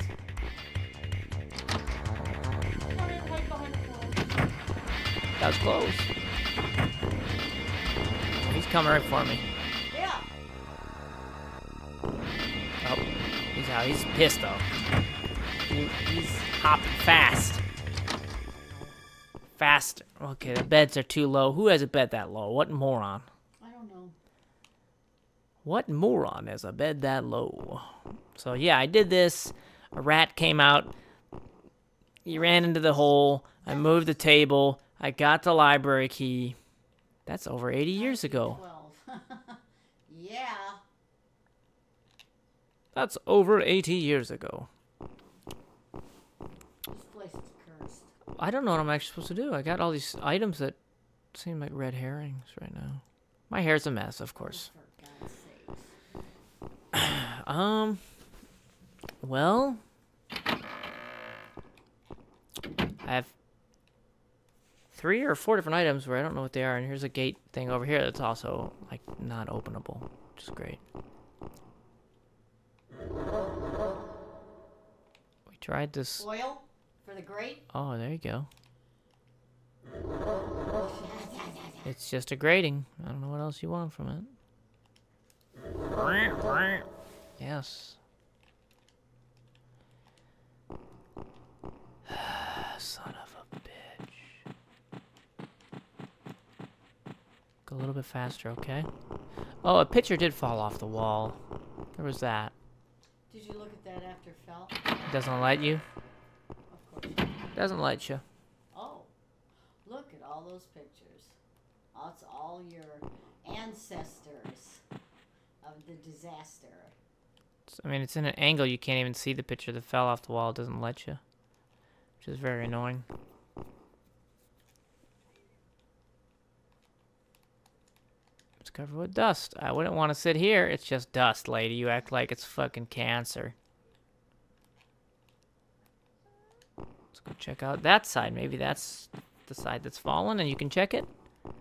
Come in, right behind the closet. That was close. He's coming right for me. Yeah. Oh, he's out. He's pissed though. He, he's hopping fast. Fast. Okay, the beds are too low. Who has a bed that low? What moron? I don't know. What moron has a bed that low? So yeah, I did this. A rat came out. He ran into the hole. I moved the table. I got the library key. That's over eighty years ago. Twelve. Yeah. That's over eighty years ago. This place is cursed. I don't know what I'm actually supposed to do. I got all these items that seem like red herrings right now. My hair's a mess, of course. For God's sakes. Um, well, I have three or four different items where I don't know what they are, and here's a gate thing over here that's also like not openable, which is great. We tried this. Oil for the grate. Oh, there you go. It's just a grating. I don't know what else you want from it. Yes. Son of a bitch. Go a little bit faster, okay? Oh, a picture did fall off the wall. There was that. Did you look at that after it fell? It doesn't let you? Of course. Doesn't let you. Oh, look at all those pictures. That's all your ancestors of the disaster. It's- I mean, it's in an angle you can't even see the picture that fell off the wall. It doesn't let you. Which is very annoying. It's covered with dust. I wouldn't want to sit here. It's just dust, lady. You act like it's fucking cancer. Let's go check out that side. Maybe that's the side that's fallen and you can check it.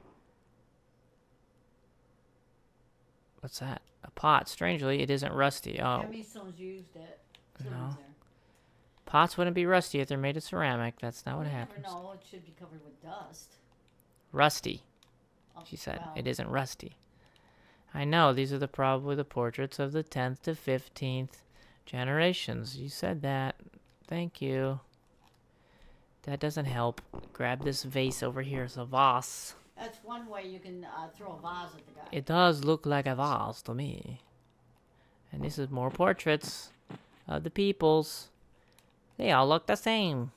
What's that? A pot. Strangely, it isn't rusty. Oh. That means someone's used it. No. Someone's there. Pots wouldn't be rusty if they're made of ceramic. That's not what You happens. never know. It should be covered with dust. Rusty, Oh, she said. well, It isn't rusty. I know. These are the probably the portraits of the tenth to fifteenth generations. You said that. Thank you. That doesn't help. Grab this vase over here. It's a vase. That's one way you can uh, throw a vase at the guy. It does look like a vase to me. And this is more portraits of the peoples. They all look the same.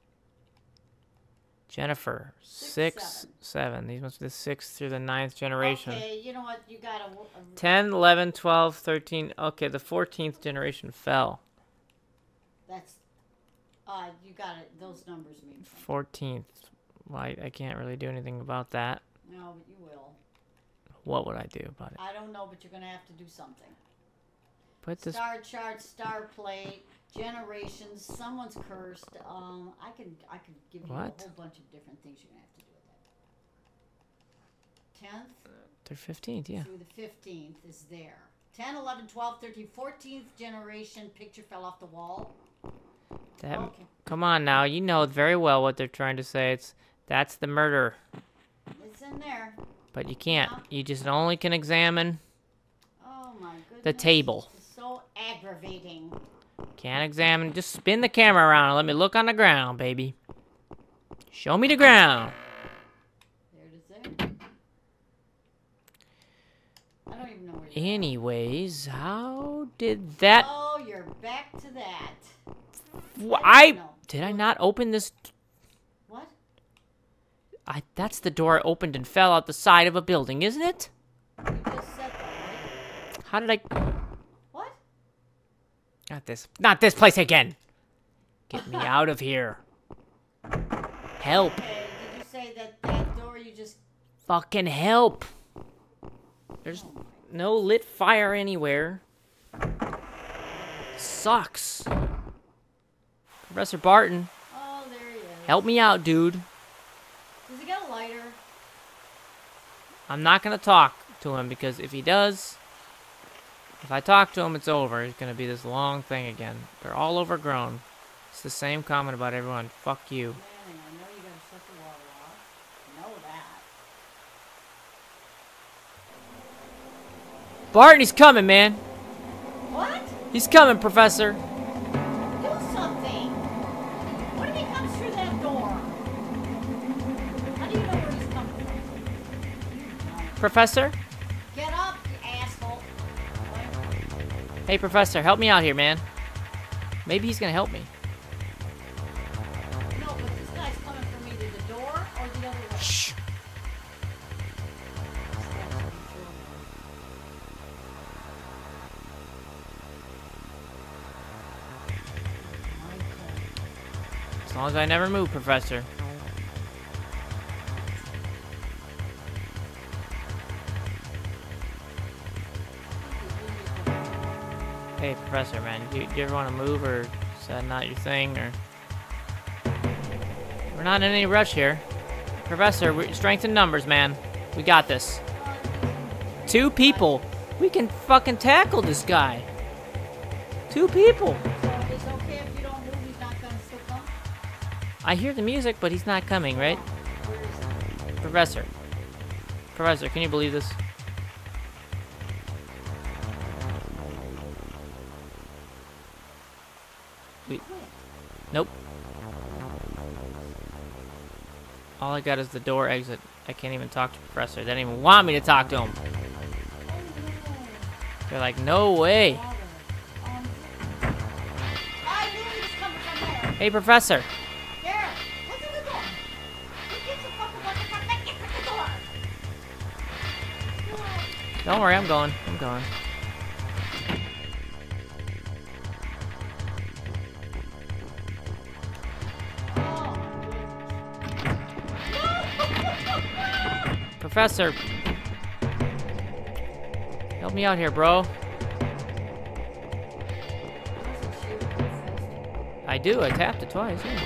Jennifer, six, Six, seven. seven. These must be the sixth through the ninth generation. Okay, you know what? You got a, a ten, eleven, twelve, thirteen. Okay, the fourteenth generation fell. that's uh you got it. Those numbers mean something. fourteenth. Well, I, I can't really do anything about that. No, but you will. What would I do about it? I don't know, but you're gonna have to do something. Put this. Star chart, star plate, generations. Someone's cursed. Um, I can I can give you What? a whole bunch of different things you're gonna have to do with that. Tenth They're fifteenth, yeah. through the fifteenth is there. ten, eleven, twelve, thirteen, fourteenth generation picture fell off the wall. That, Okay. Come on now. You know very well what they're trying to say. It's that's the murder. It's in there. But you can't. You just only can examine. Oh my goodness. The table. This is so aggravating. Can't examine. Just spin the camera around and let me look on the ground, baby. Show me the ground. There it is there. I don't even know where you're at. Anyways, how did that... Oh, you're back to that. Wh- I... No. Did I not open this... What? I, that's the door I opened and fell out the side of a building, isn't it? You just said that, right? How did I... What? Not this... Not this place again! Get me out of here. Help. Okay, did you say that that door you just... Fucking help. There's no lit fire anywhere. Sucks. Professor Barton, Oh, there he is. help me out, dude. Does he got a lighter? I'm not gonna talk to him because if he does, if I talk to him, it's over. It's gonna be this long thing again. They're all overgrown. It's the same comment about everyone. Fuck you. Manning, I know you gotta shut the water off. I know that. Barton, he's coming, man. What? He's coming, Professor. Do something. What if he comes through that door? How do you know where he's coming from? Professor? Get up, you asshole. Hey, Professor, help me out here, man. Maybe he's gonna help me. No, but this guy's coming from either the door or the other way. Shh. As long as I never move, Professor. Hey, Professor, man, do you, do you ever want to move, or is that not your thing, or... We're not in any rush here. Professor, we strength in numbers, man. We got this. Two people. We can fucking tackle this guy. Two people. So it's okay if you don't move, he's not gonna still come? I hear the music, but he's not coming, right? Where is he? Professor. Professor, can you believe this? Wait. Nope. All I got is the door exit. I can't even talk to Professor. They didn't even want me to talk to him. They're like, no way. Um, I knew he was coming from there. Hey, Professor. There. Look at the door. Who gives a fuck about the front? Get the door. Don't worry, I'm going. I'm going. Professor. Help me out here, bro. I do. I tapped it twice. Yeah.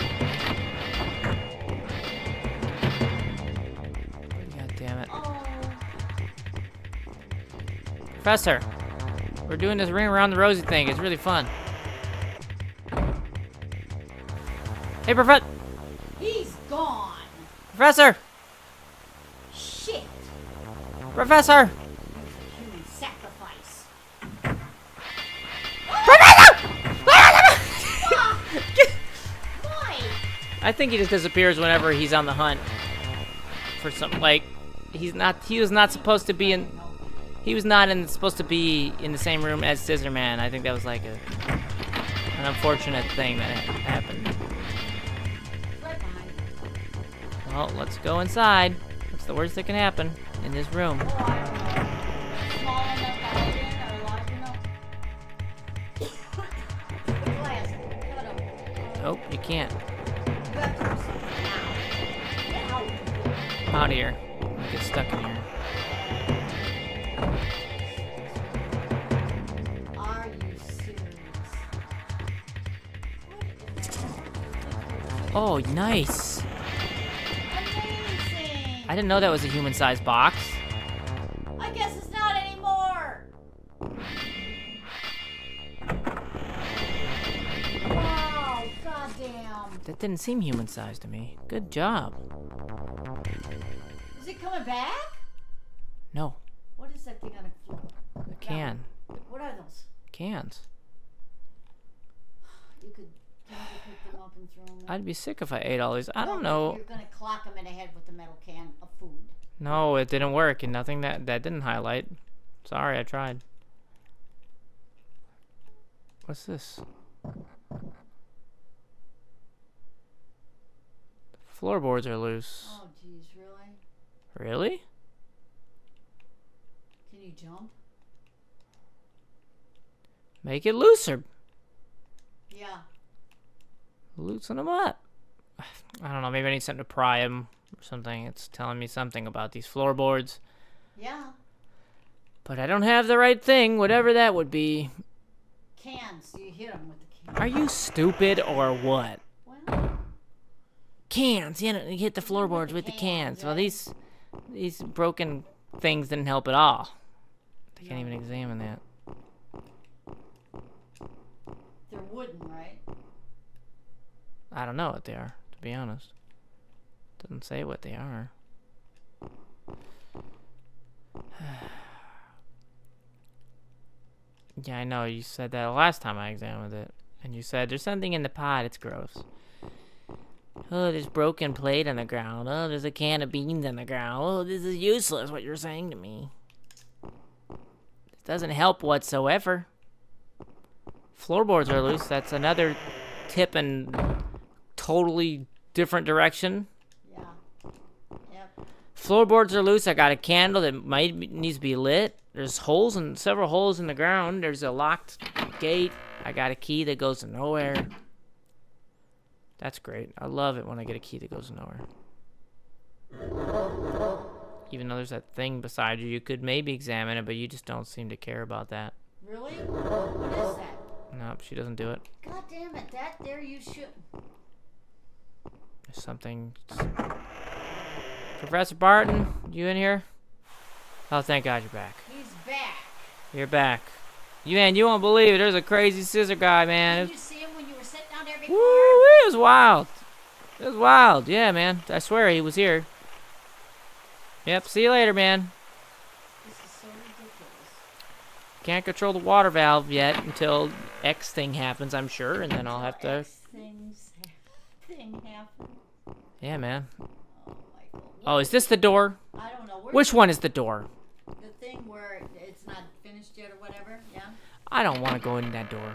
God damn it. Professor, we're doing this ring around the rosy thing. It's really fun. Hey, Prof- He's gone. Professor! Shit. Professor! Human sacrifice. Why? I think he just disappears whenever he's on the hunt for some, like, he's not, he was not supposed to be in, he was not in, supposed to be in the same room as Scissorman. I think that was like a, an unfortunate thing that ha- happened. Right behind you. Well, let's go inside. What's the worst that can happen in this room? Oh, I don't know. Small enough to hide in or large enough? Glass. Cut 'em. Nope, you can't. You have to do something now. Get out. I'm out of here. I'm gonna get stuck in here. Are you serious? Oh, nice. Amazing! I didn't know that was a human-sized box. I guess it's not anymore. Wow, goddamn. That didn't seem human-sized to me. Good job. Is it coming back? No, What is that thing on the floor? a can. What are those? Cans. You could, can you pick them up and throw them in? I'd be sick if I ate all these. I don't No, know. You're gonna clock them in the head with the metal can of food. No, it didn't work, and nothing that that didn't highlight. Sorry, I tried. What's this? Floorboards are loose. Oh, jeez, really? Really? Can you jump? Make it looser. Yeah. Loosen them up. I don't know. Maybe I need something to pry them or something. It's telling me something about these floorboards. Yeah. But I don't have the right thing, whatever that would be. Cans. You hit them with the can. Are you stupid or what? Well, Cans. You know, you hit the floorboards the with the cans, cans. Well, right? these these broken things didn't help at all. I can't No. even examine that. they're wooden, right? I don't know what they are, to be honest. Doesn't say what they are. Yeah, I know. You said that last time I examined it. And you said, there's something in the pot. It's gross. Oh, there's broken plate on the ground. Oh, there's a can of beans on the ground. Oh, this is useless, what you're saying to me. It doesn't help whatsoever. Floorboards are loose. That's another tip in totally different direction. Yeah. Yep. Floorboards are loose. I got a candle that might be, needs to be lit. There's holes in several holes in the ground. There's a locked gate. I got a key that goes to nowhere. That's great. I love it when I get a key that goes to nowhere. Even though there's that thing beside you, you could maybe examine it, but you just don't seem to care about that. Really? What is that? Nope, she doesn't do it. God damn it! That there you should. There's something. Professor Barton, you in here? Oh, thank God you're back. He's back. You're back. You man, you won't believe it. There's a crazy scissor guy, man. Did you see him when you were sitting down there before? Woo, it was wild. It was wild. Yeah, man. I swear he was here. Yep. See you later, man. This is so ridiculous. Can't control the water valve yet until X thing happens, I'm sure, and then I'll have to. X things thing happen. Yeah, man. Oh, Michael. Oh, is this the door? I don't know. Where Which one is the door? The thing where it's not finished yet or whatever. Yeah. I don't want to go in that door.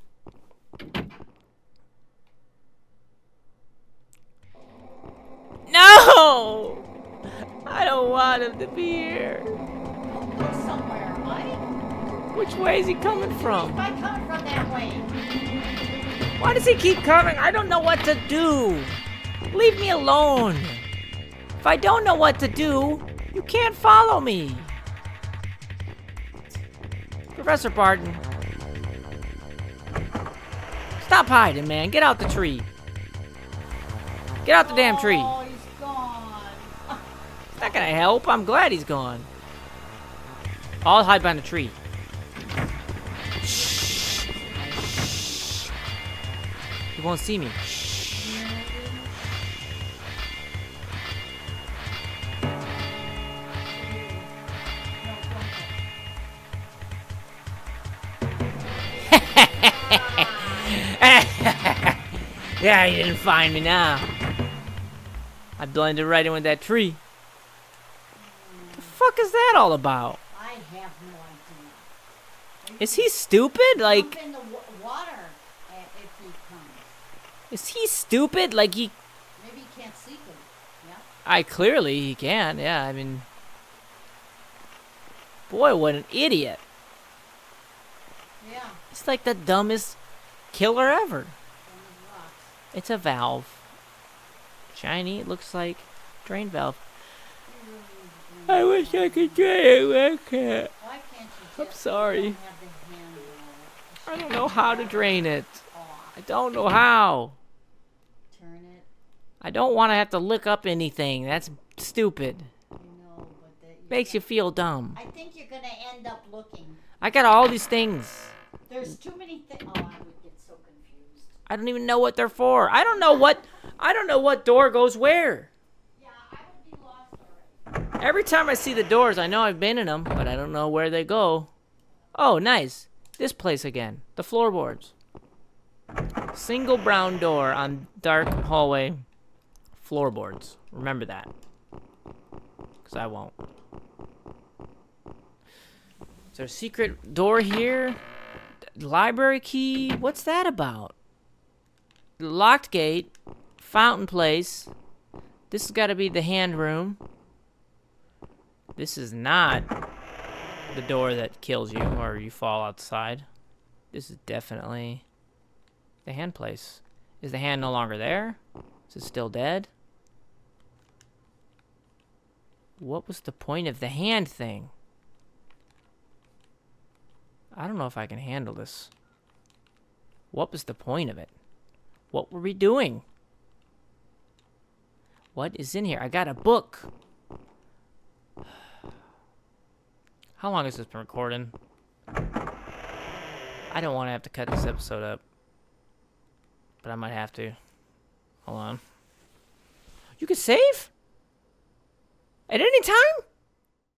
No! I don't want him to be here. Go somewhere, Mike. Which way is he coming He's from? not coming from that way. Why does he keep coming? I don't know what to do. Leave me alone. If I don't know what to do, you can't follow me. Professor Barton. Stop hiding, man. Get out the tree. Get out the damn tree. Oh, he's gone. It's not gonna help. I'm glad he's gone. I'll hide behind the tree. Shh. Shh. He won't see me. Yeah, you didn't find me now. I blended right in with that tree. The fuck is that all about? I have no idea. Is he stupid? Like, Jump in the wa- water uh, if he comes. is he stupid? Like he, Maybe he can't see good. Yeah. I clearly he can. Yeah, I mean, boy, what an idiot. Yeah. He's like the dumbest killer ever. From the rocks. It's a valve. Shiny. It looks like drain valve. I wish I could drain it. I can't. Why can't you I'm just sorry. don't have the handle? I don't know how to drain it. Off. I don't know how. Turn it. I don't want to have to look up anything. That's stupid. You know, but that Makes you feel dumb. I think you're gonna end up looking. I got all these things. There's too many things. Oh, I would get so confused. I don't even know what they're for. I don't know what I don't know what door goes where. Yeah, I would be lost already. Every time I see the doors, I know I've been in them, but I don't know where they go. Oh, nice. This place again. The floorboards. Single brown door on dark hallway floorboards. Remember that. Because I won't. Is there a secret door here? Library key? What's that about? Locked gate. Fountain place. This has got to be the hand room. This is not the door that kills you or you fall outside. This is definitely the hand place. Is the hand no longer there? Is it still dead? What was the point of the hand thing? I don't know if I can handle this. What was the point of it? What were we doing? What is in here? I got a book. How long has this been recording? I don't want to have to cut this episode up. But I might have to. Hold on. You can save? At any time?